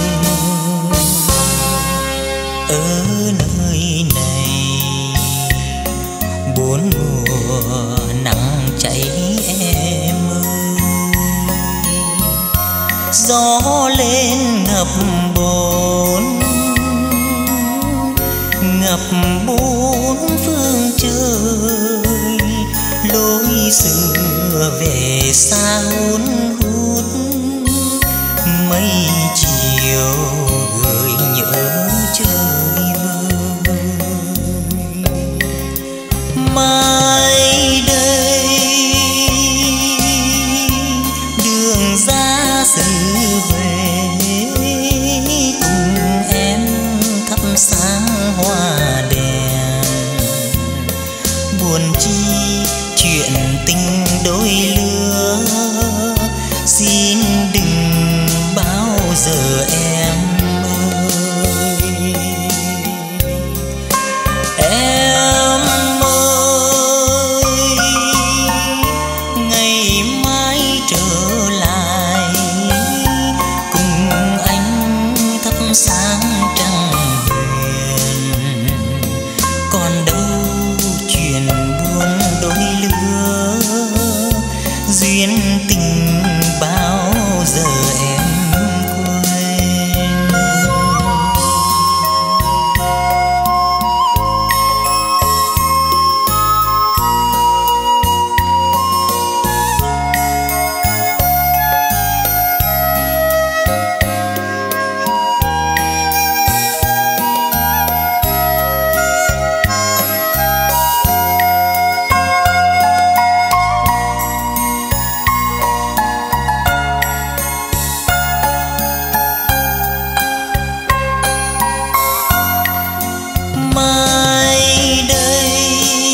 Speaker 1: Ở nơi này bốn mùa nắng cháy em ơi, gió lên ngập bốn phương trời, lối xưa về xa hun hút, mây chiều gợi nhớ trời vơi. Mai đây đường ra xứ Huế, cùng em thắp sáng hoa đèn, buồn chi chuyện tình đôi lứa, xin đừng bao giờ em ơi. Em ơi ngày mai trở lại, cùng anh thắp sáng trăng huyền, còn đâu chuyện buồn đôi lứa, duyên tình bao giờ em quên. Mai đây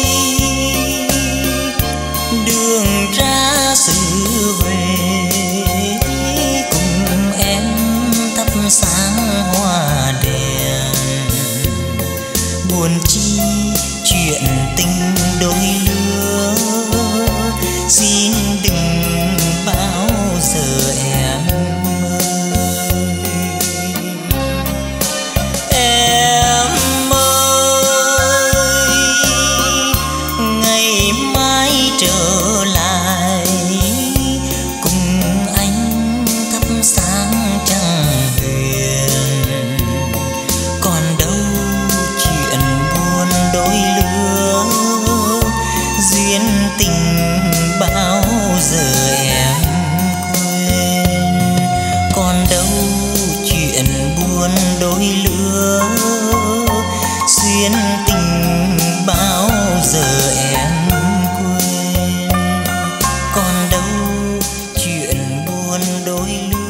Speaker 1: đường ra xứ Huế, cùng em thắp sáng hoa đèn, buồn chi chuyện tình đôi lứa, xin đừng bao giờ em ơi. Em ơi ngày mai trở lại, cùng anh thắp sáng trăng huyền, còn đâu chuyện buồn đôi lứa, duyên tình bao giờ em quên. Còn đâu chuyện buồn đôi lứa, duyên tình bao giờ em quên. Còn đâu chuyện buồn đôi lứa.